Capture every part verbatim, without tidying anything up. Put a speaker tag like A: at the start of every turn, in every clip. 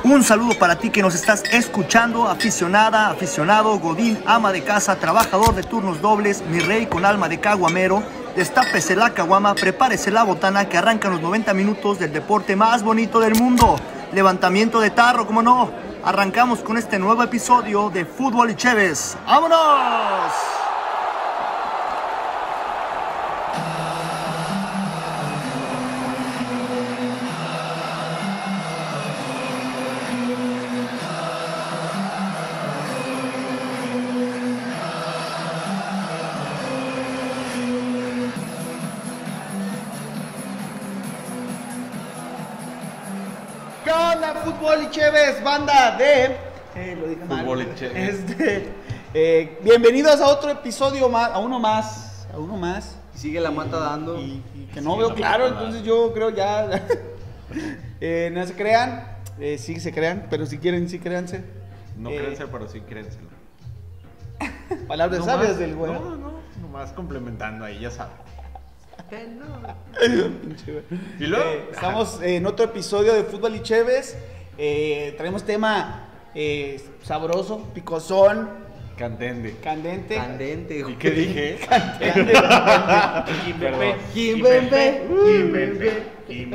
A: Un saludo para ti que nos estás escuchando, aficionada, aficionado, godín, ama de casa, trabajador de turnos dobles, mi rey con alma de caguamero. Destápese la caguama, prepárese la botana que arrancan los noventa minutos del deporte más bonito del mundo. Levantamiento de tarro, ¿cómo no? Arrancamos con este nuevo episodio de Fútbol y Chévez. ¡Vámonos!
B: ¿Qué onda, Fútbol y Chévez, banda de... Eh, lo dije mal.
C: Fútbol y Chévez.
B: Este, eh, bienvenidos a otro episodio más, a uno más, a uno más.
D: Y sigue la mata dando.
B: Y, y que no veo claro, entonces yo creo ya... eh, no se crean, eh, sí se crean, pero si quieren, sí créanse.
C: No
B: Eh,
C: créanse, pero sí créenselo.
B: Palabras
C: No
B: sabias
C: más-
B: del güey.
C: No, no, nomás complementando ahí, ya sabes. Y luego,
B: Eh, estamos en otro episodio de Fútbol y Chévez. Eh, traemos tema eh, sabroso, picosón,
C: candente.
B: candente.
D: Candente,
C: ¿Y
D: güey.
C: qué dije?
B: Candente.
C: Perdón.
D: Kimbembe.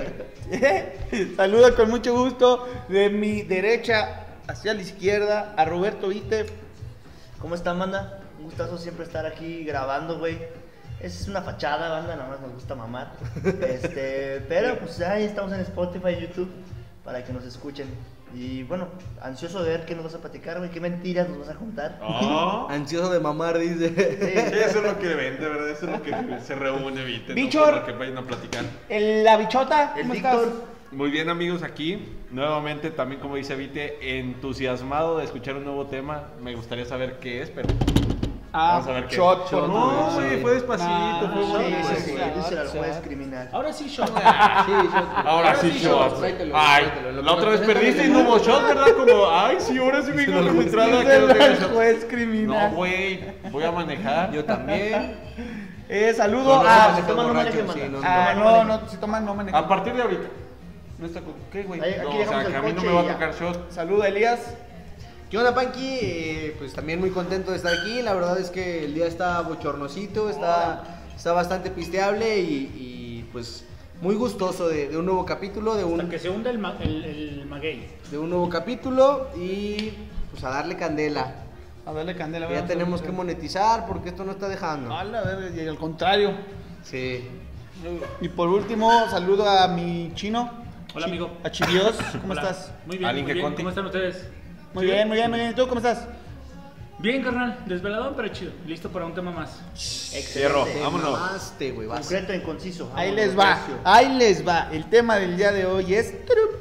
B: Saludo con mucho gusto de mi derecha hacia la izquierda a Roberto Vite.
A: ¿Cómo están, banda? Un gustazo siempre estar aquí grabando, güey. Es una fachada, banda, nada más nos gusta mamar. Este, pero pues ahí estamos en Spotify y YouTube para que nos escuchen. Y bueno, ansioso de ver qué nos vas a platicar, güey, qué mentiras nos vas a contar.
C: Oh,
D: Ansioso de mamar, dice.
C: sí, eso es lo que vende, ¿verdad? Eso es lo que se reúne, ¿viste?
B: Bichor.
C: Para que vayan a platicar.
B: El, la bichota,
A: El
B: ¿cómo
A: Víctor.
B: estás?
C: Muy bien, amigos, aquí nuevamente, también como dice Vite, entusiasmado de escuchar un nuevo tema. Me gustaría saber qué es, pero
B: Ah,
C: vamos a ver qué
B: shot,
C: es.
B: por
C: No,
B: favor.
C: güey, fue despacito,
B: Nah,
C: fue
B: sí,
C: bueno.
B: sí,
A: Sí,
B: sí.
A: sí, díselo al
B: shot,
A: juez
B: shot.
A: criminal.
E: Ahora sí, shot.
D: Sí, shot.
C: Ahora sí, shot.
D: Tráetelo,
C: Ay,
D: tráetelo.
C: la otra vez perdiste y no hubo shot, ¿verdad? Como, ay, sí, ahora sí vengo registrado.
B: Díselo al juez criminal.
C: No, güey, voy a manejar.
D: Yo también.
B: Eh, saludo
D: No,
B: a...
D: no,
A: si toman, no
D: borracho,
A: manejen,
D: sí,
A: manda.
D: no,
B: Ah,
A: no
B: no,
A: manejen.
B: no, si toman, no manejen.
C: A partir de ahorita. No está con- ¿Qué, güey?
A: Ahí- aquí
C: No, o
A: dejamos
C: sea,
A: el
C: que a mí no
A: coche
C: me va
A: y
C: a
A: ya.
C: tocar shot.
B: Saludo a Elías.
D: ¿Qué onda, Panqui? Eh, pues también muy contento de estar aquí. La verdad es que el día está bochornosito, está, está bastante pisteable y, y, pues muy gustoso de, de un nuevo capítulo, de
E: Hasta
D: un,
E: que se hunda el, ma- el, el maguey.
D: de un nuevo capítulo y pues a darle candela.
B: A darle candela.
D: Que ya
B: vamos,
D: tenemos
B: vamos,
D: que monetizar porque esto no está dejando.
B: A la verga, y al contrario.
D: Sí.
B: Y por último, saludo a mi chino.
E: Hola,
B: Chi-
E: amigo.
B: A Chivios, ¿cómo
E: Hola.
B: estás?
E: Muy bien,
C: Alguien
E: muy
C: que
E: bien.
C: conte.
E: ¿Cómo están ustedes?
B: Muy bien, muy bien, muy bien. ¿Y tú cómo estás?
E: Bien, carnal. Desveladón, pero chido. Listo para un tema más.
C: Fierro,
D: Te
C: vámonos.
D: mamaste, güey, vas.
A: Concreto y conciso.
B: Ahí
A: Vámonos,
B: les va,
A: recio.
B: ahí les va. El tema del día de hoy es...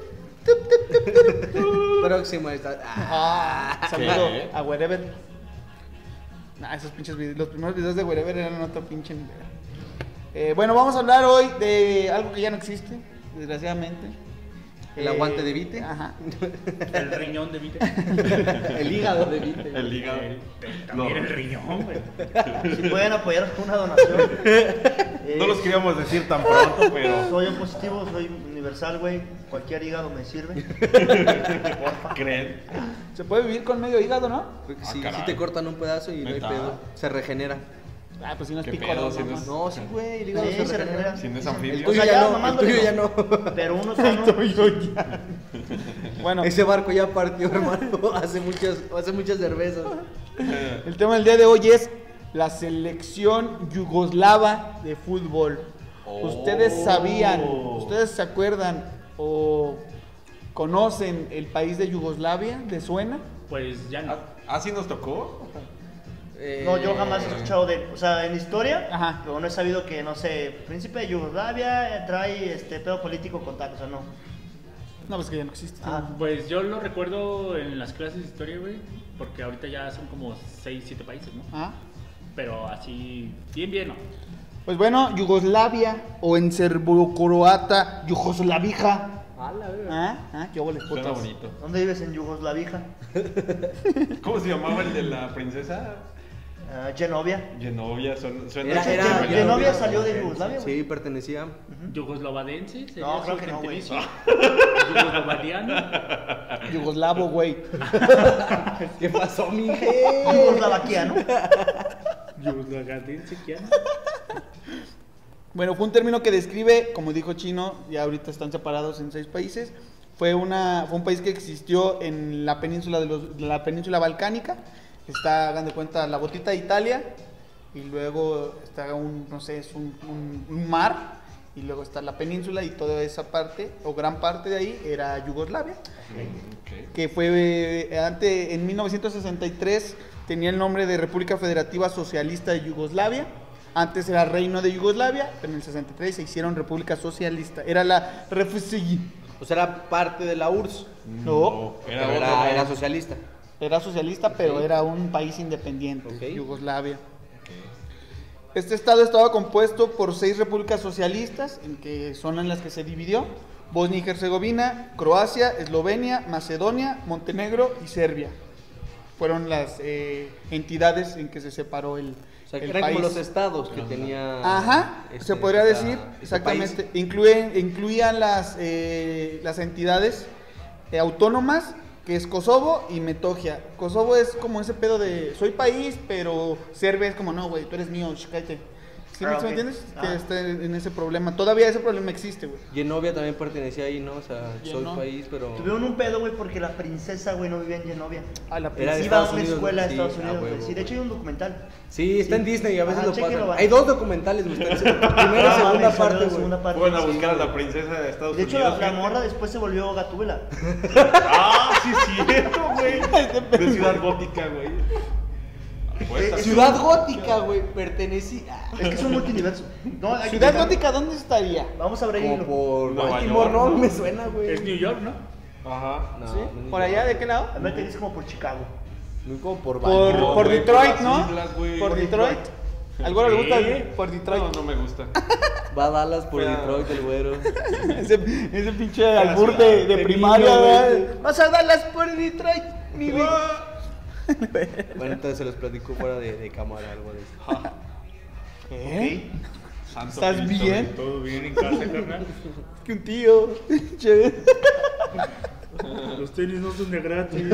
D: Próximo está. Ah.
B: Ah, saludo
C: ¿Qué?
B: a Wherever. Nah, esos pinches videos, los primeros videos de Wherever eran otro pinche nivel. Eh, bueno, vamos a hablar hoy de algo que ya no existe, desgraciadamente.
D: El aguante de Vite.
B: Ajá.
E: El riñón de Vite.
D: El hígado de Vite.
C: El hígado.
E: Eh, También el riñón, güey.
A: Si pueden apoyarnos con una donación. Eh,
C: No los queríamos decir tan pronto, pero
A: Soy un positivo, soy universal, güey. Cualquier hígado me sirve. Porfa.
C: creen.
B: Se puede vivir con medio hígado, ¿no?
D: Creo que
C: Ah,
D: sí,
C: caray.
D: sí te cortan un pedazo y no hay
C: ¿Neta?
D: pedo. Se regenera.
B: Ah, pues si no es
C: ¿Qué
B: pícoro,
C: pedo,
B: ¿no?
C: si no es-
D: No, sí, güey, el hígado
A: Sí,
D: se
A: se
D: regenera.
A: regenera.
C: Si no es
D: El
C: anfibio.
D: tuyo
A: O sea,
D: ya
A: ya,
D: no, el
A: mamándole,
D: tuyo
A: no.
D: ya no.
A: Pero uno sano.
B: Bueno,
D: Ese barco ya partió, hermano. Hace muchas, hace muchas cervezas.
B: el tema del día de hoy es la selección yugoslava de fútbol. ¿Ustedes sabían, ustedes se acuerdan o conocen el país de Yugoslavia? ¿Les suena?
E: Pues ya no.
C: ¿Ah, sí nos tocó?
D: Eh,
A: No, yo jamás he escuchado de él. O sea, en historia,
B: Ajá.
A: pero no he sabido que, no sé, príncipe de Yugoslavia eh, trae este pedo político con tacos, o sea, no.
B: No, pues que ya no existe.
A: Ah.
E: Pues yo lo recuerdo en las clases de historia, güey. Porque ahorita ya son como seis, siete países, ¿no?
B: Ah.
E: Pero así, bien, bien, ¿no?
B: Pues bueno, Yugoslavia o en serbo-croata, Yugoslavija.
D: A la verga.
B: ¿Ah? ¿Ah? ¿Qué óboles,
C: Suena
B: putas?
C: bonito.
A: ¿Dónde vives en Yugoslavija?
C: ¿Cómo se llamaba el de la princesa?
A: Ah, Genovia.
C: Genovia, son, suena
D: Era-
C: así
D: era-
C: que-
A: Gen- Genovia salió de Yugoslavia, güey.
D: Sí, pertenecía.
E: Yugoslovadense. sería
A: No,
E: su
A: creo que no, güey.
E: gentilicio. Yugoslovadiano.
B: Yugoslavo, güey.
D: ¿Qué pasó, mi
A: Yugoslavaquiano.
E: Yugoslovadense, ¿quién?
B: Bueno, fue un término que describe, como dijo Chino, ya ahorita están separados en seis países. Fue, una, fue un país que existió en la península de, los, de la península balcánica. Está, hagan de cuenta, la botita de Italia. Y luego está un, no sé, es un, un, un mar. Y luego está la península y toda esa parte, o gran parte de ahí, era Yugoslavia.
C: Ok.
B: Que fue, eh, antes, en mil novecientos sesenta y tres, tenía el nombre de República Federativa Socialista de Yugoslavia. Antes era Reino de Yugoslavia, pero en el sesenta y tres se hicieron República Socialista. Era la R F C I.
D: O sea, era parte de la U R S S.
B: No,
C: era
D: Pero
C: otro
D: era,
C: país.
D: era socialista.
B: era socialista, pero
D: Ok.
B: era un país independiente,
D: Ok.
B: Yugoslavia. Este estado estaba compuesto por seis repúblicas socialistas, en que son en las que se dividió: Bosnia y Herzegovina, Croacia, Eslovenia, Macedonia, Montenegro y Serbia. Fueron las eh, entidades en que se separó el,
D: O sea, que
B: el
D: eran
B: país.
D: como los estados que tenía.
B: Ajá,
D: este-
B: se podría
D: esta-
B: decir,
D: este
B: exactamente.
D: país.
B: Incluyen, incluían las, eh, las entidades eh, autónomas, que es Kosovo y Metohija. Kosovo es como ese pedo de, soy país, pero Serbia es como, no, güey, tú eres mío, sh, cállate. ¿Sí,
A: Ah,
B: me-
A: ok.
B: ¿sí me entiendes?
A: Ah.
B: Que está en en ese problema. Todavía ese problema existe, güey.
D: Genovia también pertenecía ahí, ¿no? O sea, soy
B: Genova.
D: país, pero.
A: Tuvieron un pedo, güey, porque la princesa, güey, no vivía en Genovia.
B: A la
D: Era de
A: Iba a
D: Estados
A: una
D: Unidos,
A: escuela de
D: sí,
A: Estados
D: a
A: Unidos, güey.
D: huevo,
A: Sí, de hecho hay
D: güey.
A: un documental.
D: Sí, está en
A: Sí.
D: Disney y a veces
A: Ajá,
D: lo
A: chéquenlo,
D: pasan.
A: banda.
D: Hay dos documentales, güey. Está en primera y
A: Ah,
D: segunda
A: mames, salió
D: parte,
A: la
D: güey.
A: segunda parte.
C: Fueron a
A: Sí,
C: buscar a
A: güey.
C: la princesa de Estados
A: De hecho,
C: Unidos.
A: la, la
C: gente.
A: morra después se volvió Gatúbela.
C: Ah, sí, es cierto, güey. De Ciudad Gótica, güey. Apuesta.
A: Eh,
D: Ciudad Gótica, güey, pertenecía.
A: Es que es un multiverso. No, hay que
B: Ciudad
A: checar.
B: Gótica, ¿dónde estaría?
A: Vamos a abrir
D: Como
A: hilo.
D: por
C: Nueva
D: Baltimore,
C: York,
D: ¿no?
C: ¿no?
D: Me suena, güey.
E: Es New York, ¿no?
C: Ajá.
D: No,
B: ¿Sí?
D: no es
B: ¿Por
D: New
B: allá?
D: York.
B: ¿De qué lado?
A: A mí te dices como por Chicago.
D: Muy como por
B: Por,
D: Baltimore.
B: por
C: güey,
B: Detroit,
C: por
B: ¿no?
C: las islas, güey.
B: Por
A: Por
B: Detroit.
A: Detroit.
B: ¿Algo le gusta?
E: ¿Qué?
B: Por Detroit.
C: No, no me gusta.
D: Va a Dallas por
C: Pero-
D: Detroit, el güero.
B: ese, ese pinche albur
C: ciudad,
B: de, de
D: de
B: primaria,
D: niño,
B: ¿verdad?
D: güey.
B: Vas a Dallas por Detroit, mi vida.
D: Bueno, entonces se los platico fuera de, de cámara, algo de eso.
B: ¿Qué?
C: Santo
B: ¿Estás
C: Cristo
B: bien?
C: bendito.
E: Todo bien en casa, carnal.
B: Es que un tío. Che.
E: Los tenis no son de gratis.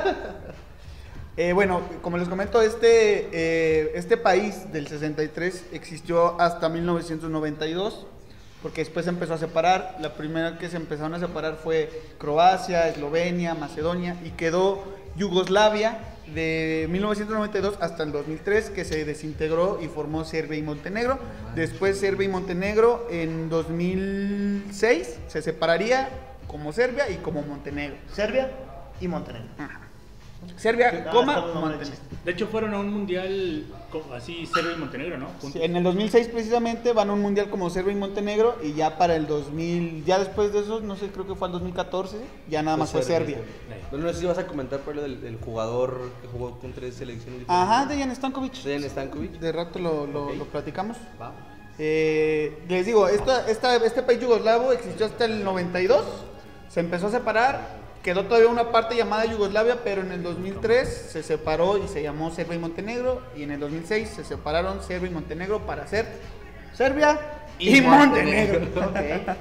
B: Eh, bueno, como les comento, este, eh, este país del sesenta y tres existió hasta mil novecientos noventa y dos, porque después se empezó a separar. La primera que se empezaron a separar fue Croacia, Eslovenia, Macedonia, y quedó Yugoslavia de mil novecientos noventa y dos hasta el dos mil tres, que se desintegró y formó Serbia y Montenegro. Después Serbia y Montenegro en dos mil seis se separaría como Serbia y como Montenegro.
A: Serbia y Montenegro.
B: Serbia,
A: Ah,
B: coma,
A: está muy mal
B: Montenegro.
A: chiste.
E: De hecho, fueron a un mundial co- así, Serbia y Montenegro, ¿no? Juntos.
B: Sí, en el dos mil seis precisamente van a un mundial como Serbia y Montenegro, y ya para el dos mil, ya después de eso, no sé, creo que fue el dos mil catorce, ya nada más fue Serbia.
D: Bueno, no sé si vas a comentar por lo del, del jugador que jugó con tres selecciones diferentes.
B: Ajá, Dejan Stankovic.
D: Dejan Stankovic.
B: De rato lo, lo,
D: Ok.
B: lo platicamos.
D: Va.
B: Eh, les digo, esta, esta, este país yugoslavo existió hasta el noventa y dos, se empezó a separar, quedó todavía una parte llamada Yugoslavia, pero en el dos mil tres se separó y se llamó Serbia y Montenegro, y en el dos mil seis se separaron Serbia y Montenegro para ser Serbia y,
D: Y
B: Montenegro.
A: Ok.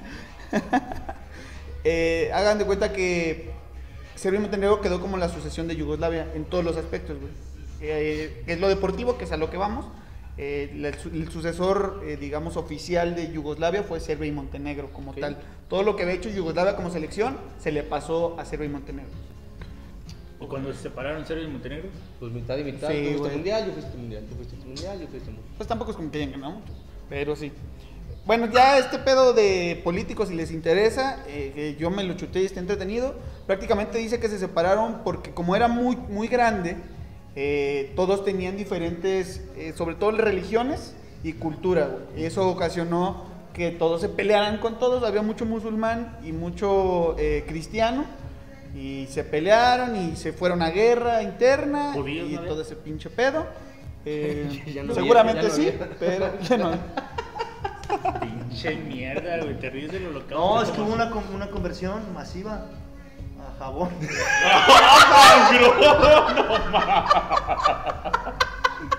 B: Eh, hagan de cuenta que Serbia y Montenegro quedó como la sucesión de Yugoslavia en todos los aspectos, güey. Eh, es lo deportivo, que es a lo que vamos. Eh, la- el, su- el sucesor, eh, digamos, oficial de Yugoslavia fue Serbia y Montenegro como
D: Ok.
B: tal. Todo lo que había hecho Yugoslavia como selección se le pasó a Serbia y Montenegro.
E: Y cuando se separaron Serbia y Montenegro,
D: Pues mitad y mitad.
B: Sí,
D: tú fuiste
B: güey.
D: mundial, yo fuiste mundial. Tú fuiste mundial, yo fuiste mundial.
B: Pues tampoco es como que hayan ganado mucho, pero sí. Bueno, ya este pedo de políticos, si les interesa, eh, que yo me lo chuté y está entretenido, prácticamente dice que se separaron porque como era muy, muy grande, eh, todos tenían diferentes, eh, sobre todo religiones y cultura, güey. Y eso ocasionó que todos se pelearan con todos, había mucho musulmán y mucho eh, cristiano, y se pelearon y se fueron a guerra interna
E: ¿Judíos
B: y
E: no había?
B: todo ese pinche pedo. Eh,
D: Ya no
B: seguramente
D: había, ya no
B: sí,
D: había.
B: pero ya no.
E: pinche mierda, güey, te ríes del holocausto.
A: No, es que
E: como
A: hubo una, con- una conversión masiva a jabón.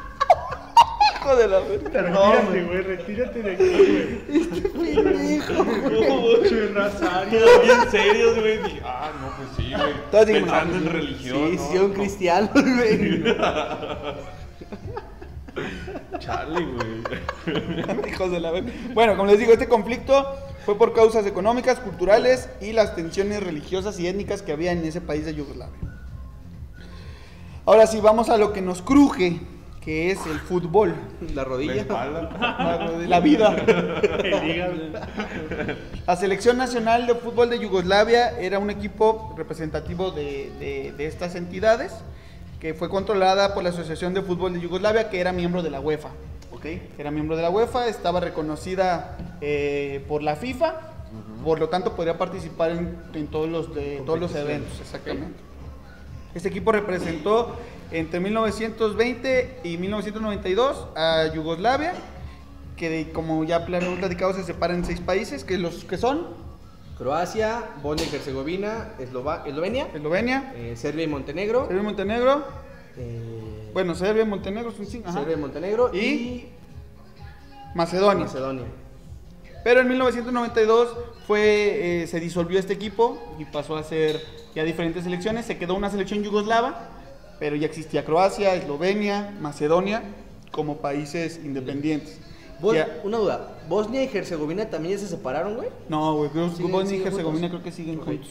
B: Hijo de la verga.
E: Retírate, güey, retírate de aquí, güey.
B: Pendejo.
E: Che, Nazario.
C: Bien serios, güey. Dije, ah, no, pues sí, güey.
B: Todos dijimos,
C: Pensando
B: no,
C: en
B: sí,
C: religión.
D: Sí,
C: ¿no?
D: sí, un cristiano, güey.
C: Chale, güey.
B: Hijos de la verga. Bueno, como les digo, este conflicto fue por causas económicas, culturales y las tensiones religiosas y étnicas que había en ese país de Yugoslavia. Ahora sí, vamos a lo que nos cruje, que es el fútbol.
D: La
C: La
D: rodilla.
C: espalda.
B: La, la vida.
E: El hígado.
B: La selección nacional de fútbol de Yugoslavia era un equipo representativo de, de, de estas entidades, que fue controlada por la Asociación de Fútbol de Yugoslavia, que era miembro de la UEFA.
A: Ok.
B: Era miembro de la UEFA, estaba reconocida eh, por la FIFA, uh-huh. Por lo tanto podría participar en, en todos los, de, todos los eventos, exactamente. Okay. Este equipo representó entre mil novecientos veinte y mil novecientos noventa y dos a Yugoslavia, que de, como ya hemos platicado se separa en seis países, que los que son
D: Croacia, Bosnia y Herzegovina, Eslova Eslovenia,
B: Eslovenia,
D: eh, Serbia y Montenegro,
B: Serbia y Montenegro,
D: eh,
B: bueno, Serbia y Montenegro son cinco,
D: Serbia y Montenegro y,
B: y Macedonia.
D: Macedonia.
B: Pero en mil novecientos noventa y dos fue, eh, se disolvió este equipo y pasó a ser ya diferentes selecciones. Se quedó una selección yugoslava, pero ya existía Croacia, Eslovenia, Macedonia como países independientes.
D: Bos
B: Ya-
D: Una duda, ¿Bosnia y Herzegovina también ya se separaron, güey?
B: No, güey, creo que
D: Siguen-
B: Bosnia y
D: siguen
B: Herzegovina
D: juntos.
B: creo que siguen
D: Ok.
B: juntos.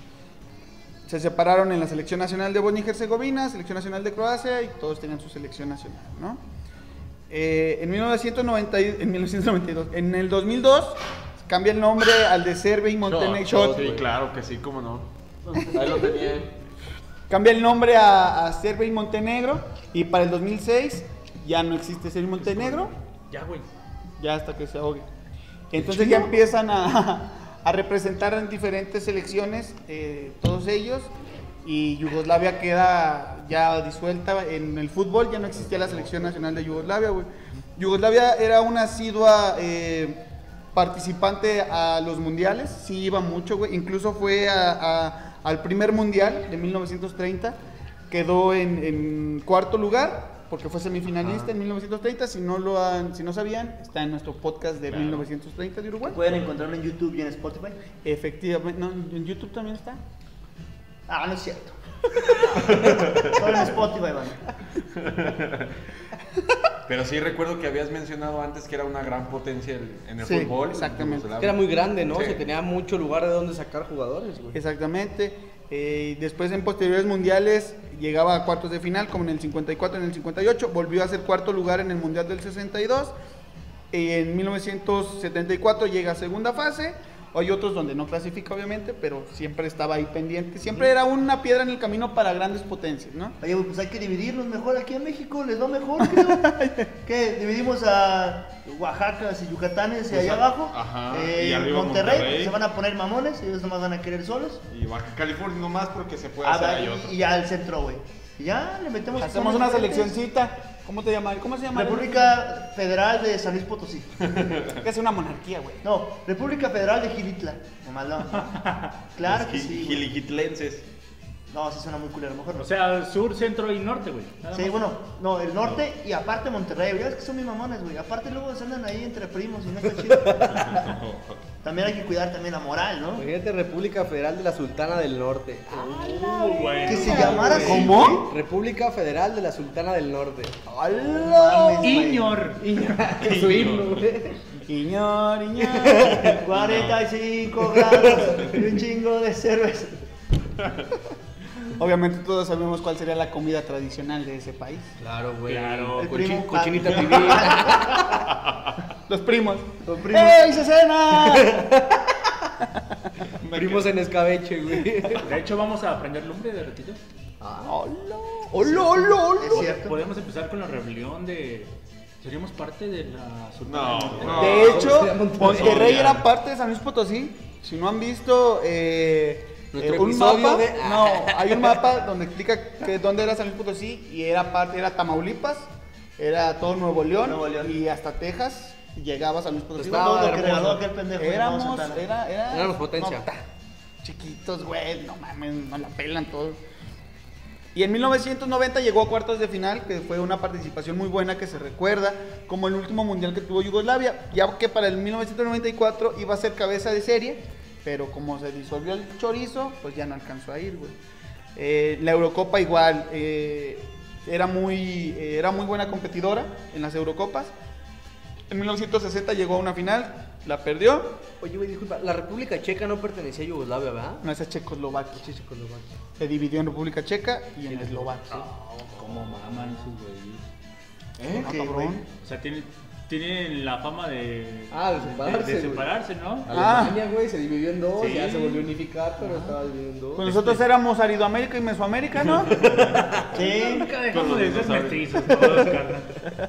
B: Se separaron en la selección nacional de Bosnia y Herzegovina, selección nacional de Croacia y todos tenían su selección nacional, ¿no? Eh, en, mil novecientos noventa, y- en mil novecientos noventa y dos, en el dos mil dos cambia el nombre al de Serbia y Montenegro.
C: Sí, claro que sí, cómo no. Ahí lo tenía.
B: Cambia el nombre a, a Serbia y Montenegro y para el dos mil seis ya no existe Serbia y Montenegro,
E: Ya, güey.
B: ya hasta que se ahogue. Entonces ya empiezan a, a representar en diferentes selecciones, eh, todos ellos, y Yugoslavia queda ya disuelta en el fútbol, ya no existía la selección nacional de Yugoslavia, güey. Yugoslavia era una asidua eh, participante a los mundiales, sí iba mucho, güey, incluso fue a, a, al primer mundial de mil novecientos treinta, quedó en, en cuarto lugar, porque fue semifinalista en mil novecientos treinta, si no lo han, si no sabían, está en nuestro podcast de mil novecientos treinta de Uruguay.
A: Pueden encontrarlo en YouTube y en Spotify.
B: Efectivamente, no, en YouTube también está.
A: Ah, no es cierto. Solo en Spotify, van.
C: Pero sí recuerdo que habías mencionado antes que era una gran potencia el- en el
B: Sí,
C: fútbol.
B: exactamente.
C: Yugoslavia.
D: Que era muy grande, ¿no?
C: Sí.
D: Se tenía mucho lugar de donde sacar jugadores, güey.
B: Exactamente. Eh, y después en posteriores mundiales llegaba a cuartos de final, como en el cincuenta y cuatro, en el cincuenta y ocho, volvió a ser cuarto lugar en el mundial del sesenta y dos. Y en mil novecientos setenta y cuatro llega a segunda fase. Hay otros donde no clasifica, obviamente, pero siempre estaba ahí pendiente. Siempre era una piedra en el camino para grandes potencias, ¿no?
A: Oye, pues hay que dividirnos mejor aquí en México, les va mejor, creo. ¿Qué? Dividimos a Oaxacas y Yucatanes y
C: Pues
A: allá
C: a-
A: abajo.
C: ajá,
A: Eh,
C: y arriba
A: Monterrey,
C: Monterrey.
A: se van a poner mamones, ellos nomás van a querer solos.
C: Y Baja California nomás porque se puede
A: Ah,
C: hacer
A: va,
C: ahí
A: y,
C: otro.
A: y ya al centro, güey. Y ya le metemos.
B: Hacemos una seleccioncita. ¿Cómo te llamas? ¿Cómo se llama?
A: República Federal de San Luis Potosí.
B: Que es una monarquía, güey.
A: No, República Federal de Gilitla. Nomás no. Claro
C: Los
A: que
C: gi-
A: sí. güey.
C: Giligitlenses.
A: No, sí suena muy culero, mejor no.
E: O sea, sur, centro y norte, güey. Nada
A: Sí,
E: más.
A: bueno, no, el norte y aparte Monterrey, güey, es que son mis mamones, güey. Aparte luego se andan ahí entre primos y no está chido. También hay que cuidar también la moral, ¿no?
D: Imagínate República Federal de la Sultana del Norte.
E: Uh, güey.
A: Que se llamara así.
B: ¿Cómo?
D: República Federal de la Sultana del Norte.
A: ¡Hala!
E: Iñor.
D: Es su himno, güey.
B: Iñor, iñor.
A: cuarenta y cinco grados y un chingo de cerveza.
B: Obviamente todos sabemos cuál sería la comida tradicional de ese país.
D: Claro, güey.
E: Claro.
A: El
D: Cochi-
A: primo-
D: cochinita
A: ah,
D: pibil.
B: Los primos.
A: Los primos.
B: ¡Ey, se cena!
D: Primos en escabeche, güey.
E: De hecho, vamos a prender lumbre de ratito.
B: ¡Hola! ¡Hola, hola, hola!
A: Es cierto.
E: Podemos empezar con la rebelión de. ¿Seríamos parte de la Sultana
C: No,
E: del Norte?
C: no.
B: De hecho,
D: sería Monterrey.
B: Monterrey
C: Ya.
B: era parte de San Luis Potosí. Si no han visto eh,
D: Nuestro
B: eh, un
D: episodio
B: mapa,
D: de-
B: no, hay un mapa donde explica que dónde era San Luis Potosí y era parte, era Tamaulipas, era todo Nuevo León,
A: Nuevo León.
B: y hasta Texas llegaba a San Luis Potosí.
D: Estaba
A: Todo lo que
D: hermoso.
A: regaló aquel pendejo. de
B: Éramos,
A: Mao Santana.
B: era, era,
D: Éramos potencia.
B: no, ta- chiquitos, güey, no mames, nos la pelan todos. Y en mil novecientos noventa llegó a cuartos de final, que fue una participación muy buena que se recuerda como el último mundial que tuvo Yugoslavia, ya que para el mil novecientos noventa y cuatro iba a ser cabeza de serie, pero como se disolvió el chorizo, pues ya no alcanzó a ir, güey. Eh, la Eurocopa igual, eh, era, muy, eh, era muy buena competidora en las Eurocopas. En mil novecientos sesenta llegó a una final, la perdió.
D: Oye, güey, disculpa, la República Checa no pertenecía a Yugoslavia, ¿verdad?
B: No, esa es Checoslovaquia.
D: Checoslovaquia.
B: Se dividió en República Checa y en Eslovaquia.
E: ¿Cómo maman esos güeyes?
B: ¿Eh?
D: Ok,
B: cabrón.
D: güey.
E: O sea, tienen, tienen la fama de.
D: Ah, de separarse,
E: De, de
D: güey.
E: separarse, ¿no?
B: Ah.
D: Alemania, güey, se dividió en dos,
E: Sí.
D: ya se volvió a unificar, pero estaba dividido en dos.
B: Pues nosotros éramos Aridoamérica y Mesoamérica, ¿no?
A: Sí.
E: Nunca
C: Con
E: dejamos
C: los
E: de ser
C: dinosaurios.
E: mestizos todos, carnal.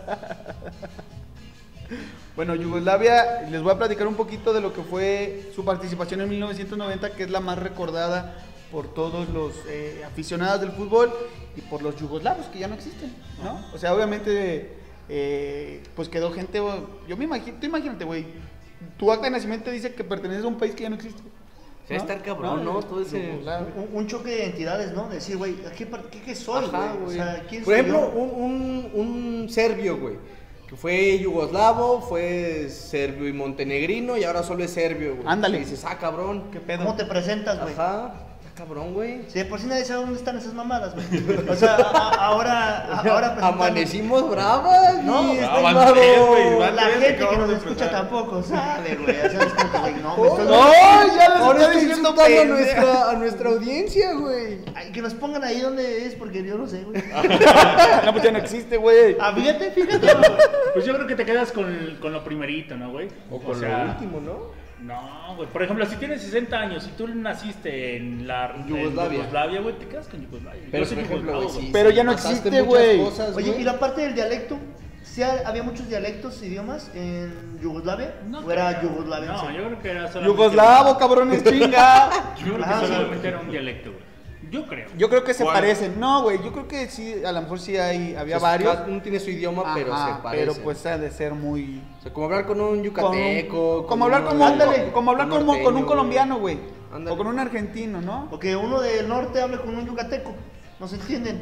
B: Bueno, Yugoslavia, les voy a platicar un poquito de lo que fue su participación en mil novecientos noventa, que es la más recordada por todos los eh, aficionados del fútbol y por los yugoslavos que ya no existen, ¿no? O sea, obviamente, eh, pues quedó gente, yo me imagino, tú imagínate, güey, tu acta de nacimiento dice que perteneces a un país que ya no existe.
D: Se va a estar cabrón, ¿no? Todo ese...
B: Yugoslavia.
A: Un, un choque de identidades, ¿no? Decir, güey, ¿a qué, par- qué, qué soy,
D: Ajá,
A: güey? O
D: güey.
A: sea, ¿quién
D: Por
A: soy
D: ejemplo,
A: yo?
D: un, un, un serbio, güey, que fue yugoslavo, fue serbio y montenegrino y ahora solo es serbio, güey.
B: Ándale.
D: Y dices, ah, cabrón.
B: ¿Qué pedo?
A: ¿Cómo te presentas, güey?
D: Ajá, está cabrón, güey.
A: Si de por sí nadie sabe dónde están esas mamadas, güey. O sea, a- a- ahora, a- ahora presentando-
D: Amanecimos bravas,
A: No,
D: no,
A: ah,
D: está
C: van
D: animado.
C: tres, güey, van
A: La
C: tres,
A: gente que
C: acabamos
A: nos
C: de
A: escucha
C: empezar.
A: tampoco sabe, güey. O sea, es como que, güey, no, me estoy...
B: ¡No! ¡Ya les
D: Ahora
B: estoy
D: estoy
B: diciendo
D: insultando a
B: pendejo!
D: nuestra, a nuestra audiencia, güey.
A: Ay, que nos pongan ahí donde es, porque yo no sé, güey.
B: No, pues ya no existe, güey.
A: Ah, fíjate, fíjate, güey.
E: Pues yo creo que te quedas con, con lo primerito, ¿no, güey?
D: O con
E: sea,
D: lo último, ¿no?
E: No, güey. Por ejemplo, si tienes sesenta años y tú naciste en la en
D: Yugoslavia.
E: Yugoslavia, güey, te quedas con Yugoslavia.
D: Pero,
E: Yo soy
D: por ejemplo,
E: yugoslavo,
D: güey, sí,
B: Pero
D: sí,
B: ya no
D: pasaste
B: existe,
D: muchas
B: güey.
D: cosas,
A: Oye,
D: güey.
A: y la parte del dialecto, ¿sí ha- había muchos dialectos, idiomas en Yugoslavia?
E: No
A: ¿O era
E: creo.
A: yugoslavense?
E: No, yo creo que era solamente.
B: Yugoslavo, cabrones, chinga.
E: Yo creo que
A: Ah, sí.
E: solamente era un dialecto, güey. Yo creo.
B: Yo creo que se
C: ¿Cuál?
B: parecen. No, güey, yo creo que sí, a lo mejor sí hay, había
D: Pues,
B: varios.
D: cada uno tiene su idioma, pero
B: Ajá,
D: se parece.
B: pero pues ha de ser muy...
D: O sea, como hablar con un
B: con-
D: yucateco.
B: como
D: con
B: hablar
D: un-
B: como,
A: ándale,
B: como hablar
D: un
B: como,
D: norteño,
B: con un
D: güey.
B: colombiano, güey.
D: Ándale.
B: O con un argentino, ¿no?
A: O que uno del norte hable con un yucateco. No se entienden.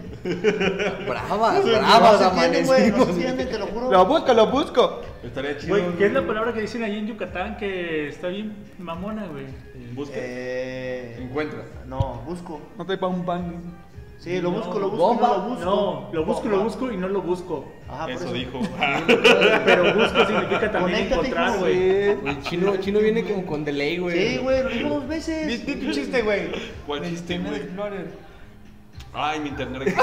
D: Bravas,
A: No
D: bravas,
A: se entienden, güey. No se
D: amanecimos.
A: entienden, te lo juro.
B: Lo busco, lo busco.
C: Estaría chido.
E: Güey, ¿qué es la palabra que dicen ahí en Yucatán que está bien mamona, güey?
C: Busca.
A: Eh...
C: Encuentra.
A: No, busco.
B: No te pa' un pan.
A: Sí, lo
E: No,
A: busco, lo busco, y
D: bomba.
A: no lo busco.
E: No, lo busco, lo
A: Bomba.
E: busco y no lo busco.
A: Ajá, por
C: Eso dijo.
E: Pero busco significa también
A: Conéctate,
E: encontrar,
A: hijo,
E: güey.
D: Güey, chino, chino viene como con delay, güey.
A: Sí, güey, lo dijo dos
B: Di,
A: veces.
B: di tu chiste, güey.
C: ¿Cuál
B: Del
C: chiste,
B: Internet
C: güey?
B: Explorer.
C: Ay, mi internet.
A: Bien.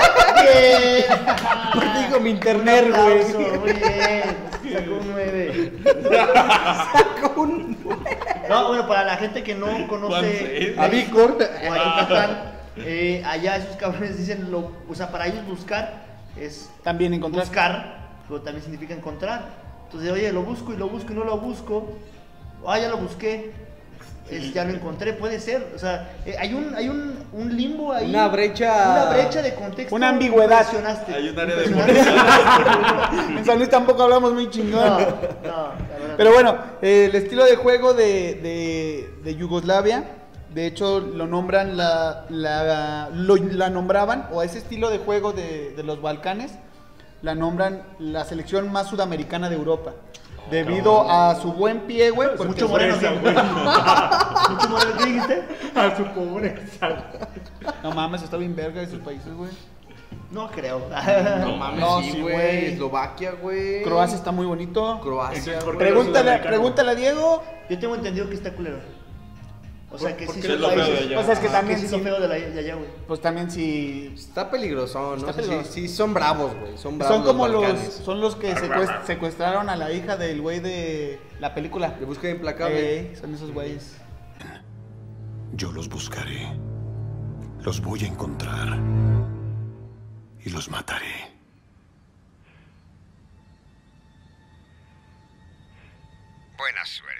D: Digo, mi internet,
A: Un
D: güey.
A: aplauso, muy bien. Sacó un nueve.
D: Sacó un...
A: No, bueno, para la gente que no
C: Juan
A: conoce
C: seis.
D: A Víctor.
A: o a Yucatán, eh, allá esos cabrones dicen, lo, o sea, para ellos buscar es
B: También encontrar.
A: buscar, pero también significa encontrar. Entonces, oye, lo busco y lo busco y no lo busco. Ah, ya lo busqué. Es, ya lo encontré, puede ser. O sea, eh, hay un hay un, un limbo ahí.
D: Una brecha-
A: Una brecha de contexto.
B: Una ambigüedad.
A: Impresionaste.
C: Hay un área de
A: Impresionaste.
B: En San Luis tampoco hablamos muy chingón.
A: No, no, la verdad.
B: Pero bueno, eh, el estilo de juego de, de, de Yugoslavia, de hecho lo nombran, la, la, lo- la nombraban, o a ese estilo de juego de, de los Balcanes, la nombran la selección más sudamericana de Europa. Debido a su buen pie, güey. porque-
A: Mucho moreno,
E: Pobreza,
A: güey.
E: güey.
A: Mucho moreno, ¿qué dijiste?
E: A su pobreza.
B: No mames, está bien verga de sus países, güey.
A: No creo.
D: No mames,
B: No,
D: sí,
B: sí,
D: güey.
B: güey.
D: Eslovaquia, güey.
B: Croacia está muy bonito.
D: Croacia.
E: ¿Por qué
D: güey.
E: los
B: Pregúntale,
E: sudamericanos?
B: pregúntale a Diego.
A: Yo tengo entendido que está culero. O sea, que
C: ¿Por
A: sí
C: qué
A: son
C: es lo feo de
A: países.
C: allá?
B: Pues es que
A: Ah,
B: también
A: que sí son
B: sí.
A: feos de, la, de allá, güey.
B: Pues también si
D: Está peligroso, ¿no?
B: Está
D: O sea, sí-
B: peligroso.
D: Sí, son bravos, güey. Son bravos.
B: son como los,
D: Balcanes.
B: son los que secuest- secuestraron a la hija del güey de la película.
D: De búsqueda implacable.
B: Ey, son esos güeyes.
F: Yo los buscaré, los voy a encontrar y los mataré.
G: Buena suerte.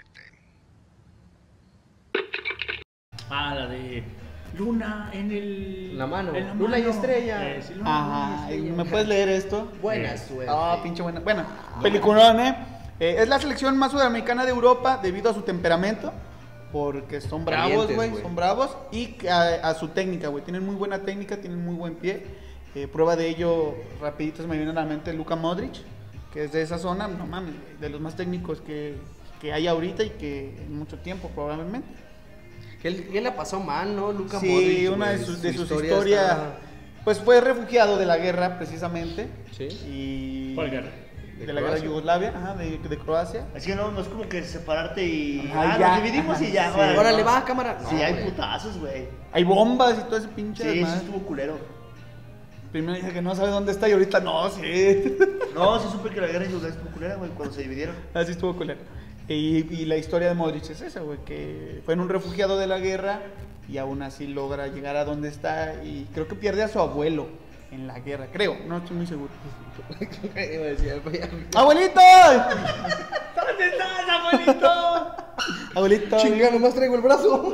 E: Ah, la de Luna en el.
D: La mano.
E: en la
D: Luna y
E: mano.
D: estrella.
E: Eh, sí, Luna, Luna y
B: Ajá,
E: estrella.
B: ¿me puedes leer esto?
D: Buena suerte.
B: Ah, pinche buena. Bueno, peliculón, ¿eh? Eh, Es la selección más sudamericana de Europa debido a su temperamento, porque son bravos,
D: Calientes,
B: güey,
D: güey.
B: son bravos y a, a su técnica, güey, tienen muy buena técnica, tienen muy buen pie. Eh, prueba de ello, rapidito se me viene a la mente Luka Modric, que es de esa zona, no mames, güey, de los más técnicos que, que hay ahorita y que en mucho tiempo probablemente.
D: Que él, él la pasó mal, ¿no? Luka
B: Sí,
D: Modric,
B: una
D: güey,
B: de sus,
D: su
B: de sus
D: historia
B: historias,
D: está-
B: pues fue refugiado de la guerra precisamente.
D: Sí.
B: Y
E: ¿Cuál guerra?
B: De,
D: ¿De
B: la guerra de
D: Croacia?
B: Yugoslavia, ajá, de, de Croacia.
A: Así que no, no es como que separarte y.
B: Ajá,
A: Ah,
B: ya.
A: nos dividimos y ya.
B: Sí.
A: órale,
D: Órale,
A: no.
D: va, cámara.
A: Sí,
D: No,
A: hay
D: güey.
A: putazos, güey.
B: Hay bombas y todo ese pinche
A: Sí, sí
B: desmadre.
A: estuvo culero.
B: Primero dije que no sabe dónde está y ahorita no, sí.
A: No, sí supe que la guerra de Yugoslavia estuvo culera, güey, cuando se dividieron.
B: Así estuvo culero. Y, y la historia de Modric es esa, güey, que fue en un refugiado de la guerra y aún así logra llegar a donde está y creo que pierde a su abuelo en la guerra, creo, no estoy muy seguro.
D: Iba a decir algo ya.
B: ¡Abuelito!
E: ¿Dónde estás, abuelito?
B: Abuelito.
D: Chinga, nomás traigo el brazo.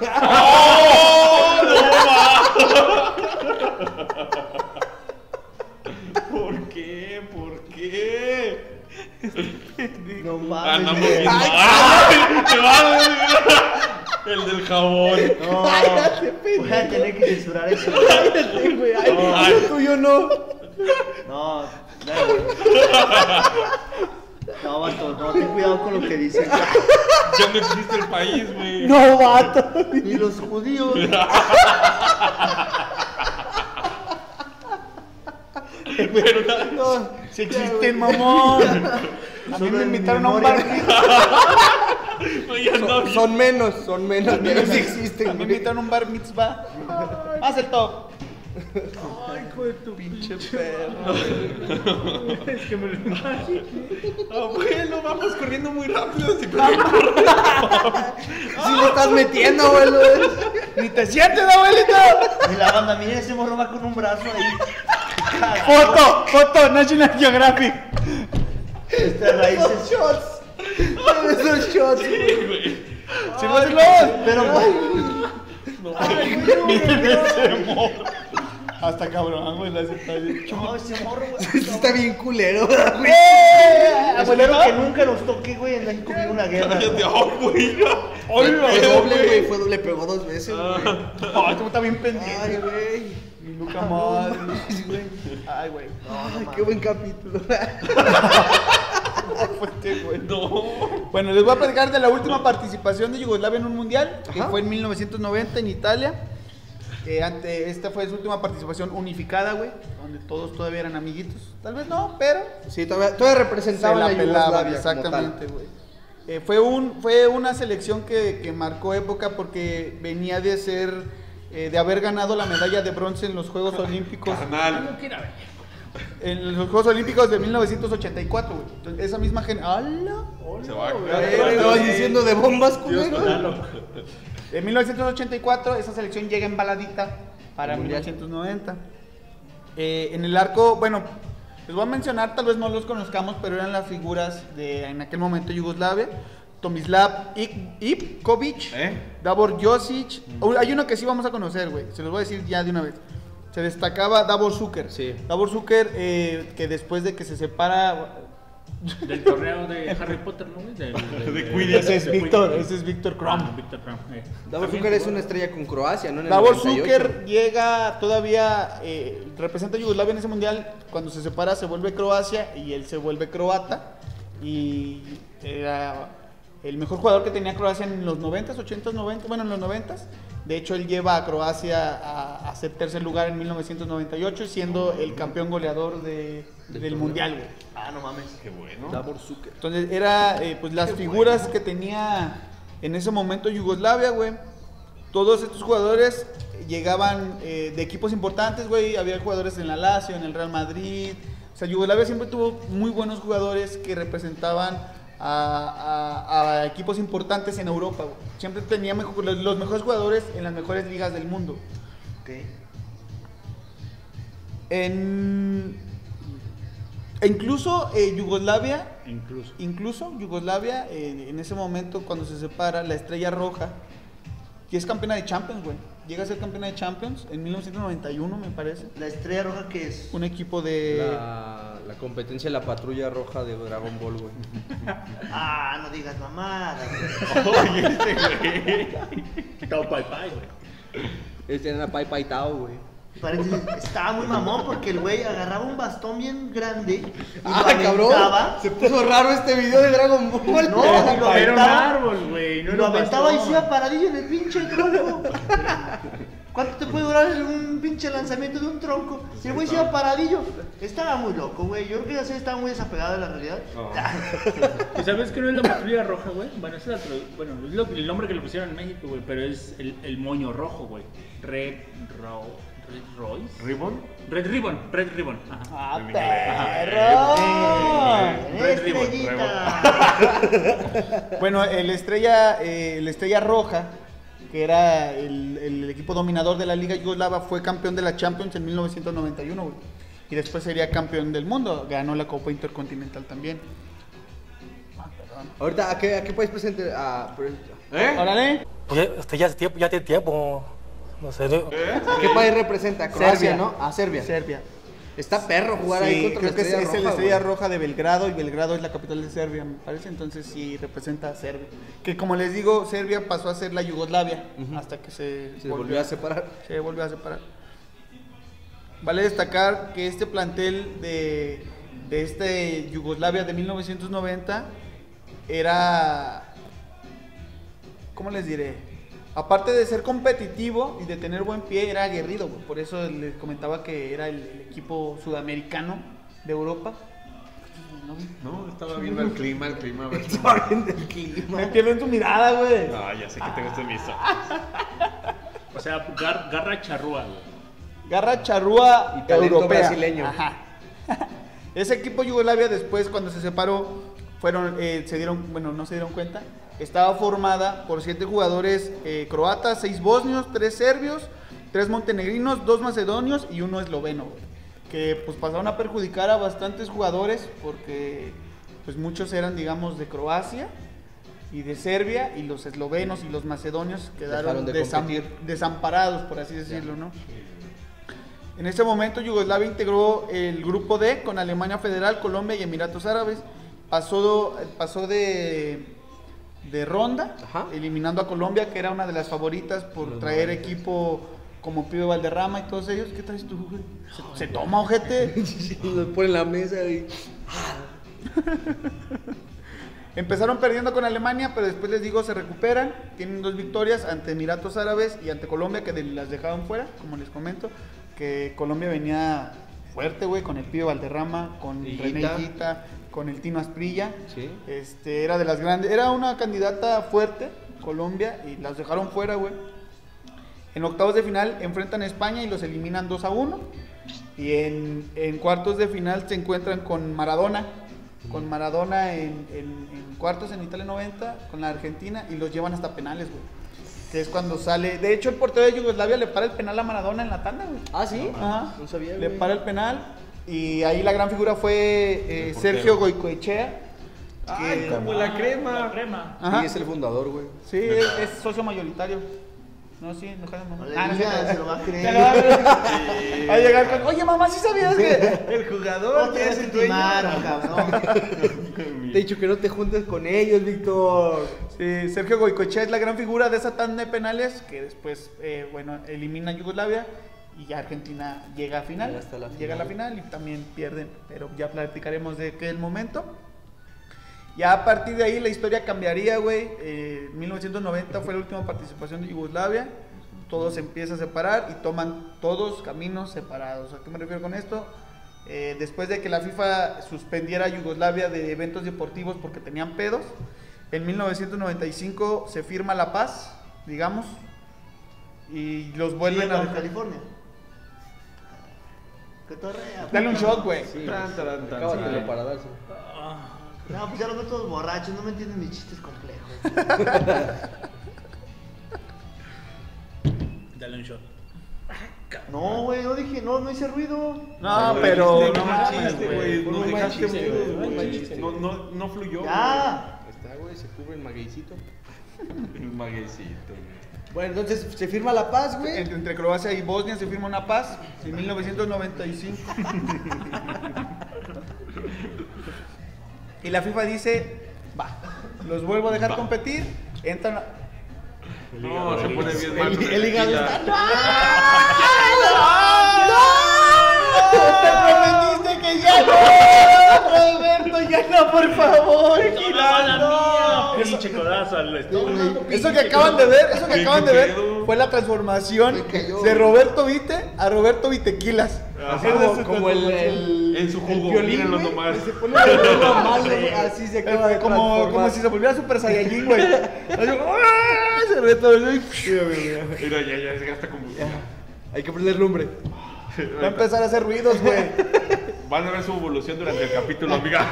C: ¿Por qué? ¿Por qué?
A: No
C: Andamos
A: mames,
C: bien
A: güey.
C: mal. Te vas. El del jabón.
A: No, voy a tener que censurar eso.
D: Cállate, güey. Ay,
C: Ay.
D: lo tuyo no.
A: No, no, güey. No, vato, no, ten cuidado con lo que dicen.
C: Ya no existe el país, güey.
B: No, vato.
A: Ni los judíos.
C: Pero na-
D: No,
B: Si existen, mamón. A mí
A: Solo
B: me
A: en mi
B: invitaron a un
A: memoria.
B: bar.
C: no, ya no.
D: son, son menos, son menos, pero sí existen.
B: A mí me
D: güey.
B: invitaron a un bar mitzvah. Haz el top.
E: Ay, hijo de tu
B: Pinche perro.
E: Es que me lo imagino.
C: Abuelo, vamos corriendo muy rápido. Si
D: Sí le estás metiendo, abuelo.
B: Ni te sientes, abuelito.
A: Y la banda, miren, ese morro va con un brazo ahí.
B: Foto, foto, National Geographic.
A: Este raíces.
D: shots. Esos shots, güey.
B: Sírvaselo.
A: Pero,
B: Miren ese morro. Hasta cabrón, güey, la acepta bien.
A: no, ese morro, güey.
D: Eso está bien culero, güey.
A: Espero que nunca nos toque, güey, en México vivir una guerra.
C: Cállate, ay, güey.
D: Fue doble, güey. Fue doble, pegó dos veces, güey.
B: Oh, este está bien pendiente.
D: Ay, güey.
B: Mi Luka Modric, güey. Ay, güey.
D: Ay, qué buen capítulo.
B: Fuerte, güey.
C: No.
B: Bueno, les voy a platicar de la última participación de Yugoslavia en un mundial, que
D: Ajá.
B: fue en mil novecientos noventa en Italia. Eh, ante, esta fue su última participación unificada, güey, donde todos todavía eran amiguitos. Tal vez no, pero
D: Sí, todavía, todavía
B: se
D: representaba
B: la
D: la
B: pelaban,
D: Yugoslavia como tal.
B: exactamente, güey. Eh, fue, un, fue una selección que, que marcó época porque venía de ser, eh, de haber ganado la medalla de bronce en los Juegos Olímpicos.
C: Carnal.
E: No quiero ver.
B: En los Juegos Olímpicos de mil novecientos ochenta y cuatro, güey. Entonces, esa misma gen... ¡Hala!
C: Se va a
D: Eh, Estabas diciendo de bombas, culero.
B: En mil novecientos ochenta y cuatro esa selección llega embaladita para
D: Mundial.
B: mil novecientos noventa. Eh, en el arco, bueno, les voy a mencionar, tal vez no los conozcamos, pero eran las figuras de en aquel momento Yugoslavia. Tomislav Ik- Ivkovic,
C: ¿Eh?
B: Davor Josic. Oh, hay uno que sí vamos a conocer, güey. Se los voy a decir ya de una vez. Se destacaba Davor Zucker.
D: Sí.
B: Davor Zucker, eh, que después de que se separa...
E: Del torneo de Harry Potter, ¿no? De,
C: De Quidditch.
B: Ese es
E: de
B: Víctor,
E: Quidditch.
B: ese es Víctor
E: Ah,
B: Krum.
E: Víctor Krum, eh.
D: Davor
E: También
D: Zucker es
E: jugó-
D: una estrella con Croacia, ¿no? En el
B: Davor
D: noventa y ocho.
B: Zucker llega todavía, eh, representa a Yugoslavia en ese mundial. Cuando se separa, se vuelve Croacia y él se vuelve croata. Y era el mejor jugador que tenía Croacia en los noventas, ochentas, noventas, bueno, en los noventas. De hecho, él lleva a Croacia a, a ser tercer lugar en mil novecientos noventa y ocho, siendo el campeón goleador de- del mundial, güey.
A: Ah, no mames.
C: Qué bueno.
D: Davor Zucker.
B: Entonces era eh, pues las figuras que tenía en ese momento Yugoslavia, güey. Todos estos jugadores llegaban eh, de equipos importantes, güey. Había jugadores en la Lazio, en el Real Madrid. O sea, Yugoslavia siempre tuvo muy buenos jugadores que representaban a, a- a equipos importantes en Europa, güey. Siempre tenía mejor- los, los mejores jugadores en las mejores ligas del mundo.
A: Ok.
B: En, e incluso eh, Yugoslavia
E: Incluso.
B: Incluso Yugoslavia, eh, en ese momento, cuando se separa, la Estrella Roja, que es campeona de Champions, güey. llega a ser campeona de Champions en mil novecientos noventa y uno, me parece.
A: La Estrella Roja, ¿qué es?
B: Un equipo de...
D: La, la competencia de la patrulla roja de Dragon Ball, güey.
A: Ah, no digas mamadas.
C: Oye, este güey.
E: Tao Pai Pai, güey.
D: Este era Pai Pai Tao, güey.
A: Paréntesis, estaba muy mamón porque el güey agarraba un bastón bien grande y
D: Ah,
A: lo
D: cabrón.
A: aventaba.
D: Se puso raro este video de Dragon Ball.
A: No, y lo
E: Era un
A: aventaba,
E: árbol, güey. No
A: y
E: era
A: lo
E: un
A: aventaba y
E: bastón.
A: se iba paradillo en el pinche tronco. ¿Cuánto te puede durar un pinche lanzamiento de un tronco? Si el güey se iba paradillo. Estaba muy loco, güey. Yo creo que ese estaba muy desapegado de la realidad.
E: ¿Y sabes que no es la patrulla roja, güey? Bueno, ese es, la tradu- bueno, es lo- el nombre que le pusieron en México, güey, pero es el, el moño rojo, güey. Red, ro, Red Royce.
C: ¿Ribbon?
E: Red Ribbon, Red Ribbon. Ajá.
B: ¡Ah,
C: En inglés.
B: perro!
E: Red Ribbon,
A: Estrellita.
B: Bueno, el Estrella, eh, el Estrella Roja, que era el, el equipo dominador de la Liga Yugoslava, fue campeón de la Champions en mil novecientos noventa y uno, güey. Y después sería campeón del mundo, ganó la Copa Intercontinental también.
D: Ahorita, ¿a qué, a qué país presente? A,
C: ¿Eh?
B: Órale.
H: Pues ya, este, ya, hace tiempo, ya tiene tiempo, no sé. ¿no?
D: ¿A qué país representa? Croacia,
B: Serbia.
D: ¿no? A Serbia.
B: Serbia.
D: Está perro jugar ahí
B: Sí,
D: contra
B: creo
D: la
B: que es,
D: Estrella
B: es el
D: Roja,
B: Estrella
D: güey.
B: Roja de Belgrado, y Belgrado es la capital de Serbia, me parece. Entonces sí representa a Serbia. Que como les digo, Serbia pasó a ser la Yugoslavia hasta que se,
D: Se volvió a separar.
B: se volvió a separar. Vale destacar que este plantel de, de este Yugoslavia de mil novecientos noventa era, ¿cómo les diré? Aparte de ser competitivo y de tener buen pie, era aguerrido, güey. Por eso les comentaba que era el, el equipo sudamericano de Europa.
C: No, estaba viendo el clima, el clima. a ver.
D: Estaba viendo el clima.
B: Me pierdo en tu mirada, güey.
C: No, ya sé que te gustan mis ojos.
E: O sea, gar- garra charrúa, güey.
B: Garra charrúa
D: Y talento
B: europea.
D: brasileño.
B: Ajá. Ese equipo Yugoslavia después, cuando se separó, fueron, eh, se dieron, bueno, no se dieron cuenta, estaba formada por siete jugadores eh, croatas, seis bosnios, tres serbios, tres montenegrinos, dos macedonios y uno esloveno, güey, que pues pasaron a perjudicar a bastantes jugadores porque pues muchos eran, digamos, de Croacia y de Serbia, y los eslovenos y los macedonios quedaron
D: Dejaron de
B: desam-
D: competir.
B: desamparados, por así decirlo, ¿no? En ese momento Yugoslavia integró el grupo D con Alemania Federal, Colombia y Emiratos Árabes. Pasó, pasó de, de ronda,
D: Ajá.
B: eliminando a Colombia, que era una de las favoritas por traer equipo como Pío Valderrama y todos ellos. ¿Qué traes tú, güey? ¿Se, se toma, ojete?
D: Lo pone en la mesa y...
B: Empezaron perdiendo con Alemania, pero después les digo, se recuperan. Tienen dos victorias ante Emiratos Árabes y ante Colombia, que de- las dejaron fuera, como les comento. Que Colombia venía fuerte, güey, con el Pío Valderrama, con
D: Higuita.
B: René Higuita, con el Tino Asprilla.
D: Sí.
B: Este, era de las grandes, era una candidata fuerte, Colombia, y las dejaron fuera, güey. En octavos de final enfrentan a España y los eliminan dos a uno. Y en, en cuartos de final se encuentran con Maradona. Con Maradona en, en- en cuartos en Italia noventa, con la Argentina, y los llevan hasta penales, güey. Que es cuando sale. De hecho, el portero de Yugoslavia le para el penal a Maradona en la tanda, güey.
D: Ah, ¿sí?
B: Ajá.
D: No sabía,
B: Le
D: güey.
B: para el penal. Y ahí la gran figura fue eh,
C: El portero.
B: Sergio Goicoechea.
C: Ay,
B: que-
C: como la crema.
E: La crema.
B: Ajá.
D: Y es el fundador, güey.
B: Sí, es, es socio mayoritario. No, sí, no jala, mamá.
A: No le
B: Ah, no,
A: digas,
B: sí,
A: se lo va a creer.
B: se lo va a creer. Va a llegar con, oye, mamá, ¿sí sabías que...?
C: El jugador
A: Otra vez te timaron, cabrón.
D: Te he dicho que no te juntes con ellos, Víctor.
B: Sí, Sergio Goicoechea es la gran figura de esa tanda de penales que después, eh, bueno, elimina a Yugoslavia y ya Argentina llega a final.
D: Llega hasta la
B: Llega a la
D: final.
B: final y también pierden, pero ya platicaremos de qué el momento. Ya a partir de ahí la historia cambiaría, güey. Eh, mil novecientos noventa fue la última participación de Yugoslavia. Todo se empieza a separar y toman todos caminos separados. ¿A qué me refiero con esto? Eh, después de que la FIFA suspendiera a Yugoslavia de eventos deportivos porque tenían pedos, en mil novecientos noventa y cinco se firma la paz, digamos, y los vuelven
A: Sí,
B: a...
A: Baja California. ¿Qué torrea?
B: Dale un shot, güey.
D: Sí,
C: Tan, tan, tan,
D: acábatelo
C: sí.
D: para darse.
A: No, pues ya los veo todos borrachos, no me entienden mis chistes complejos.
E: Dale un shot.
A: No, güey, no dije, no, no hice ruido.
B: No, pero...
C: Este,
B: no
C: mal
B: mames,
C: chiste,
B: güey.
C: güey.
D: Muy
C: Nos
D: mal
C: dejaste
D: chiste,
C: mudo,
D: güey, muy
C: güey.
D: mal chiste,
C: No,
D: güey.
C: no, no fluyó.
A: Ya.
D: Está, güey, se cubre el magueycito.
C: güey. El magueycito, güey.
D: Bueno, entonces se firma la paz, güey.
B: Entre, entre Croacia y Bosnia se firma una paz en mil novecientos noventa y cinco. Y la FIFA dice, va, los vuelvo a dejar
C: Va.
B: competir, entran a...
C: No, se pone bien mal.
D: El,
C: con
D: el hígado
C: tequila.
D: está... ¡No! ¡Te prometiste que ya no! ¡Roberto, ya no, por favor!
E: ¡Mala
B: no!
E: mía! Pinche codazo al estómago.
B: Eso que acaban de ver, eso que
C: ¿Qué-
B: acaban
C: qué
B: de ver
C: pedo?
B: fue la transformación
D: Me cayó.
B: de Roberto Vite a Roberto Vitequilas.
C: Ajá.
B: Esa es
D: Como,
B: su
D: como el,
B: transformación.
D: el...
C: En su
D: el
C: jugo,
D: violín,
C: mírenlo
D: güey,
C: nomás.
D: que se pone de dedo malo, así se acaba de
B: como,
D: transformar.
B: como si se volviera Super Saiyajin, güey. Así, ¡ah! Se ve todo así.
C: Mira, ya, ya, se gasta como.
D: Hay que prender lumbre.
B: Va a empezar a hacer ruidos, güey.
C: Van a ver su evolución durante el capítulo, amiga.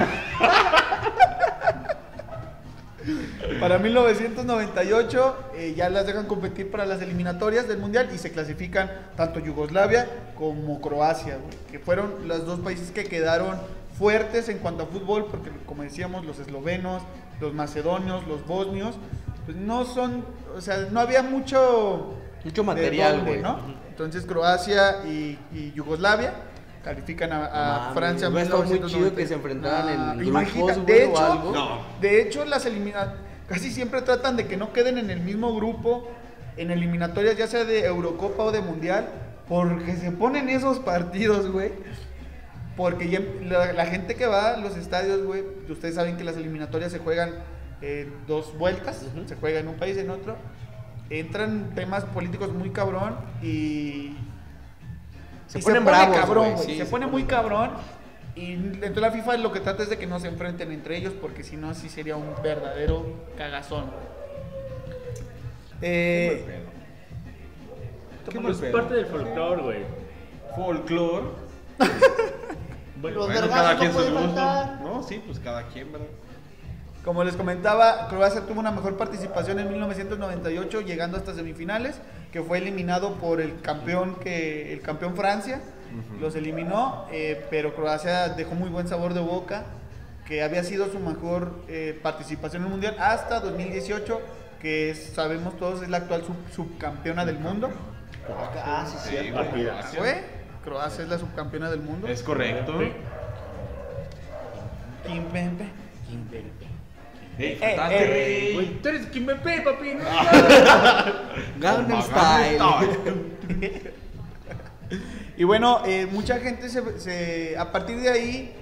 B: Para mil novecientos noventa y ocho eh, ya las dejan competir para las eliminatorias del Mundial y se clasifican tanto Yugoslavia como Croacia, güey, que fueron los dos países que quedaron fuertes en cuanto a fútbol, porque como decíamos, los eslovenos, los macedonios, los bosnios, pues no son, o sea, no había mucho...
D: Mucho
B: de
D: material,
B: dónde,
D: güey.
B: ¿no? Entonces Croacia y, y Yugoslavia califican a, a
D: Mames,
B: Francia. en
D: hubiera estado muy
B: mil novecientos noventa.
D: chido que se enfrentaran en grupos,
B: imagina-
D: güey,
B: de
D: o
B: hecho,
D: algo.
C: No.
B: de hecho, las eliminatorias casi siempre tratan de que no queden en el mismo grupo en eliminatorias, ya sea de Eurocopa o de Mundial, porque se ponen esos partidos, güey. Porque ya la, la gente que va a los estadios, güey, ustedes saben que las eliminatorias se juegan eh, dos vueltas,
D: Ujú.
B: se juega en un país, en otro. Entran temas políticos muy cabrón y
D: Se
B: y
D: ponen
B: pone
D: bravos,
B: cabrón,
D: güey,
B: güey,
D: sí,
B: se,
D: se
B: pone
D: ponen
B: muy
D: bravos.
B: cabrón. Y entonces la FIFA lo que trata es de que no se enfrenten entre ellos, porque si no, sí sería un verdadero cagazón. Eh,
C: Qué
E: Como
C: mal
E: es
C: pedo.
E: parte del folclore, güey.
C: Folclore.
E: Bueno,
D: Los
C: Bueno,
D: vergazos
C: cada
D: no
C: quien sus
D: pueden
C: gustos.
D: faltar.
C: No, sí, pues cada quien, ¿verdad?
B: Como les comentaba, Croacia tuvo una mejor participación en mil novecientos noventa y ocho, llegando hasta semifinales, que fue eliminado por el campeón que el campeón Francia. Los eliminó, eh, pero Croacia dejó muy buen sabor de boca, que había sido su mejor eh, participación en el Mundial hasta dos mil dieciocho, que es, sabemos todos es la actual sub- subcampeona del mundo.
D: Ah, sí,
C: Sí,
D: cierto.
C: güey.
B: ¿Fue? Croacia es la subcampeona del mundo.
C: Es correcto.
B: Kimpembe.
C: Ey,
B: Eh,
C: faltaste,
B: eh,
C: rey.
E: Güey, tú eres quien me pe, papi. ¿No?
D: Gangnam
C: Gangnam
D: Style.
B: Y bueno, eh, mucha gente se, se- a partir de ahí,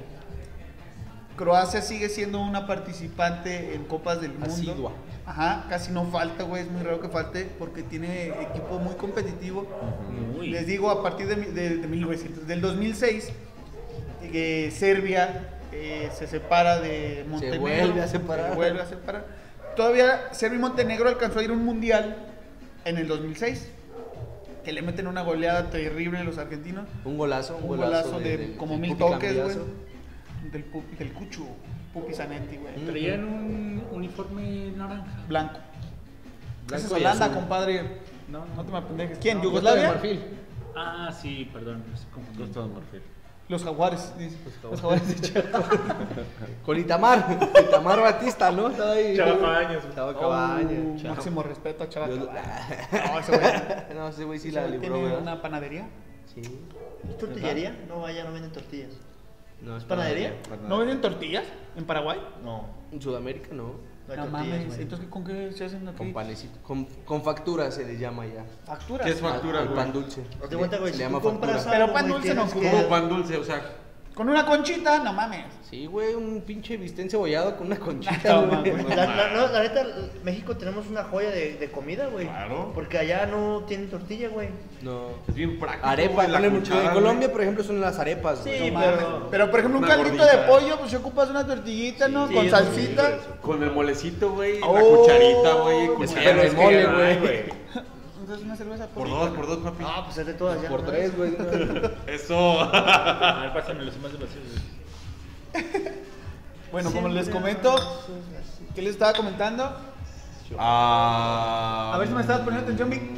B: Croacia sigue siendo una participante en Copas del Mundo.
D: Asidua.
B: Ajá, casi no falta, güey, es muy raro que falte porque tiene equipo muy competitivo.
E: Muy.
B: Les digo, a partir de, mi- de- de mil novecientos, del dos mil seis, eh, Serbia eh, se separa de Montenegro.
D: vuelve a separar.
B: Se vuelve a separar. Todavía Serbia y Montenegro alcanzó a ir a un mundial en el dos mil seis, que le meten una goleada terrible a los argentinos.
D: Un golazo, un
B: Un
D: golazo,
B: golazo de,
D: del-
B: como
D: del
B: mil
D: Pupi
B: toques, güey.
D: Cambiazo.
B: Del, Pupi- del Cuchu, Pupi Zanetti, güey.
D: Mm.
E: Traían un uniforme naranja.
B: Blanco.
D: Blanco
B: Esa
D: y
B: es Holanda,
D: azul.
B: compadre.
E: No,
B: No te me apendejes. ¿Quién?
D: No,
B: ¿Yugoslavia?
D: Costa de Marfil.
E: Ah, sí, perdón. me estoy confundiendo.
C: Costa de Marfil.
B: Los jaguares. dice. Los jaguares de Chiapas.
D: Con Itamar. Itamar Batista, ¿no? Estaba ahí.
E: Chava Cabañas, güey.
D: Chava
B: Oh,
D: Cabañas. Chava.
B: máximo respeto a Chava
D: Dios-
B: Cabañas. No, ese güey.
D: No, ese güey sí
B: ese
D: la
B: güey
D: libró,
B: tiene
D: ¿verdad?
B: una panadería.
D: Sí.
I: ¿Es tortillería? No, allá no venden tortillas.
D: No, es
I: ¿Panadería?
B: ¿No venden tortillas en Paraguay?
I: No,
D: En Sudamérica no.
I: no hay
B: No
I: tortillas,
B: mames.
I: güey.
B: Entonces, ¿con qué se hacen aquí?
D: Con panecito. Con, con factura se les llama ya.
B: Facturas.
C: ¿Qué es factura,
D: Al
C: güey?
D: pan dulce.
I: Haz de cuenta, güey,
D: Se
I: si
D: le
I: tú
D: llama
I: compras
D: factura.
B: Pero
I: algo,
B: pan
I: güey,
B: dulce
I: tienes
B: no,
I: que-
C: Como pan dulce, o sea,
B: Con una conchita, no mames.
D: Sí, güey, un pinche bistec cebollado con una conchita,
B: No,
D: güey.
B: mames.
I: La, la- no, la neta, México tenemos una joya de, de comida, güey.
C: Claro.
I: Porque allá no tienen tortilla, güey.
D: No.
C: es bien práctico.
D: Arepa,
C: güey, la
D: ponen mucho.
C: cuchara,
D: En Colombia,
C: güey.
D: por ejemplo, son las arepas.
I: Sí,
D: güey.
B: No
I: pero-
B: mames. Pero, por ejemplo, un
C: Una
B: caldito
C: gordita.
B: de pollo, pues si ocupas una tortillita, ¿no?
I: Sí,
B: Con
I: sí,
B: salsita.
I: sí,
C: Con el molecito, güey, la
B: Oh,
C: cucharita, güey.
B: es
C: cuchara,
D: que no es mole,
C: ya no hay,
D: güey.
B: Entonces, una cerveza
C: Por dos, por dos, papi.
I: Ah, pues es de todas ya.
D: Por
I: ¿no?
D: tres, güey.
C: Eso.
E: A ver, pásame los más vacíos, güey.
B: Bueno, como les comento, ¿qué les estaba comentando?
C: Ah,
B: A ver si me estabas poniendo atención, Vic.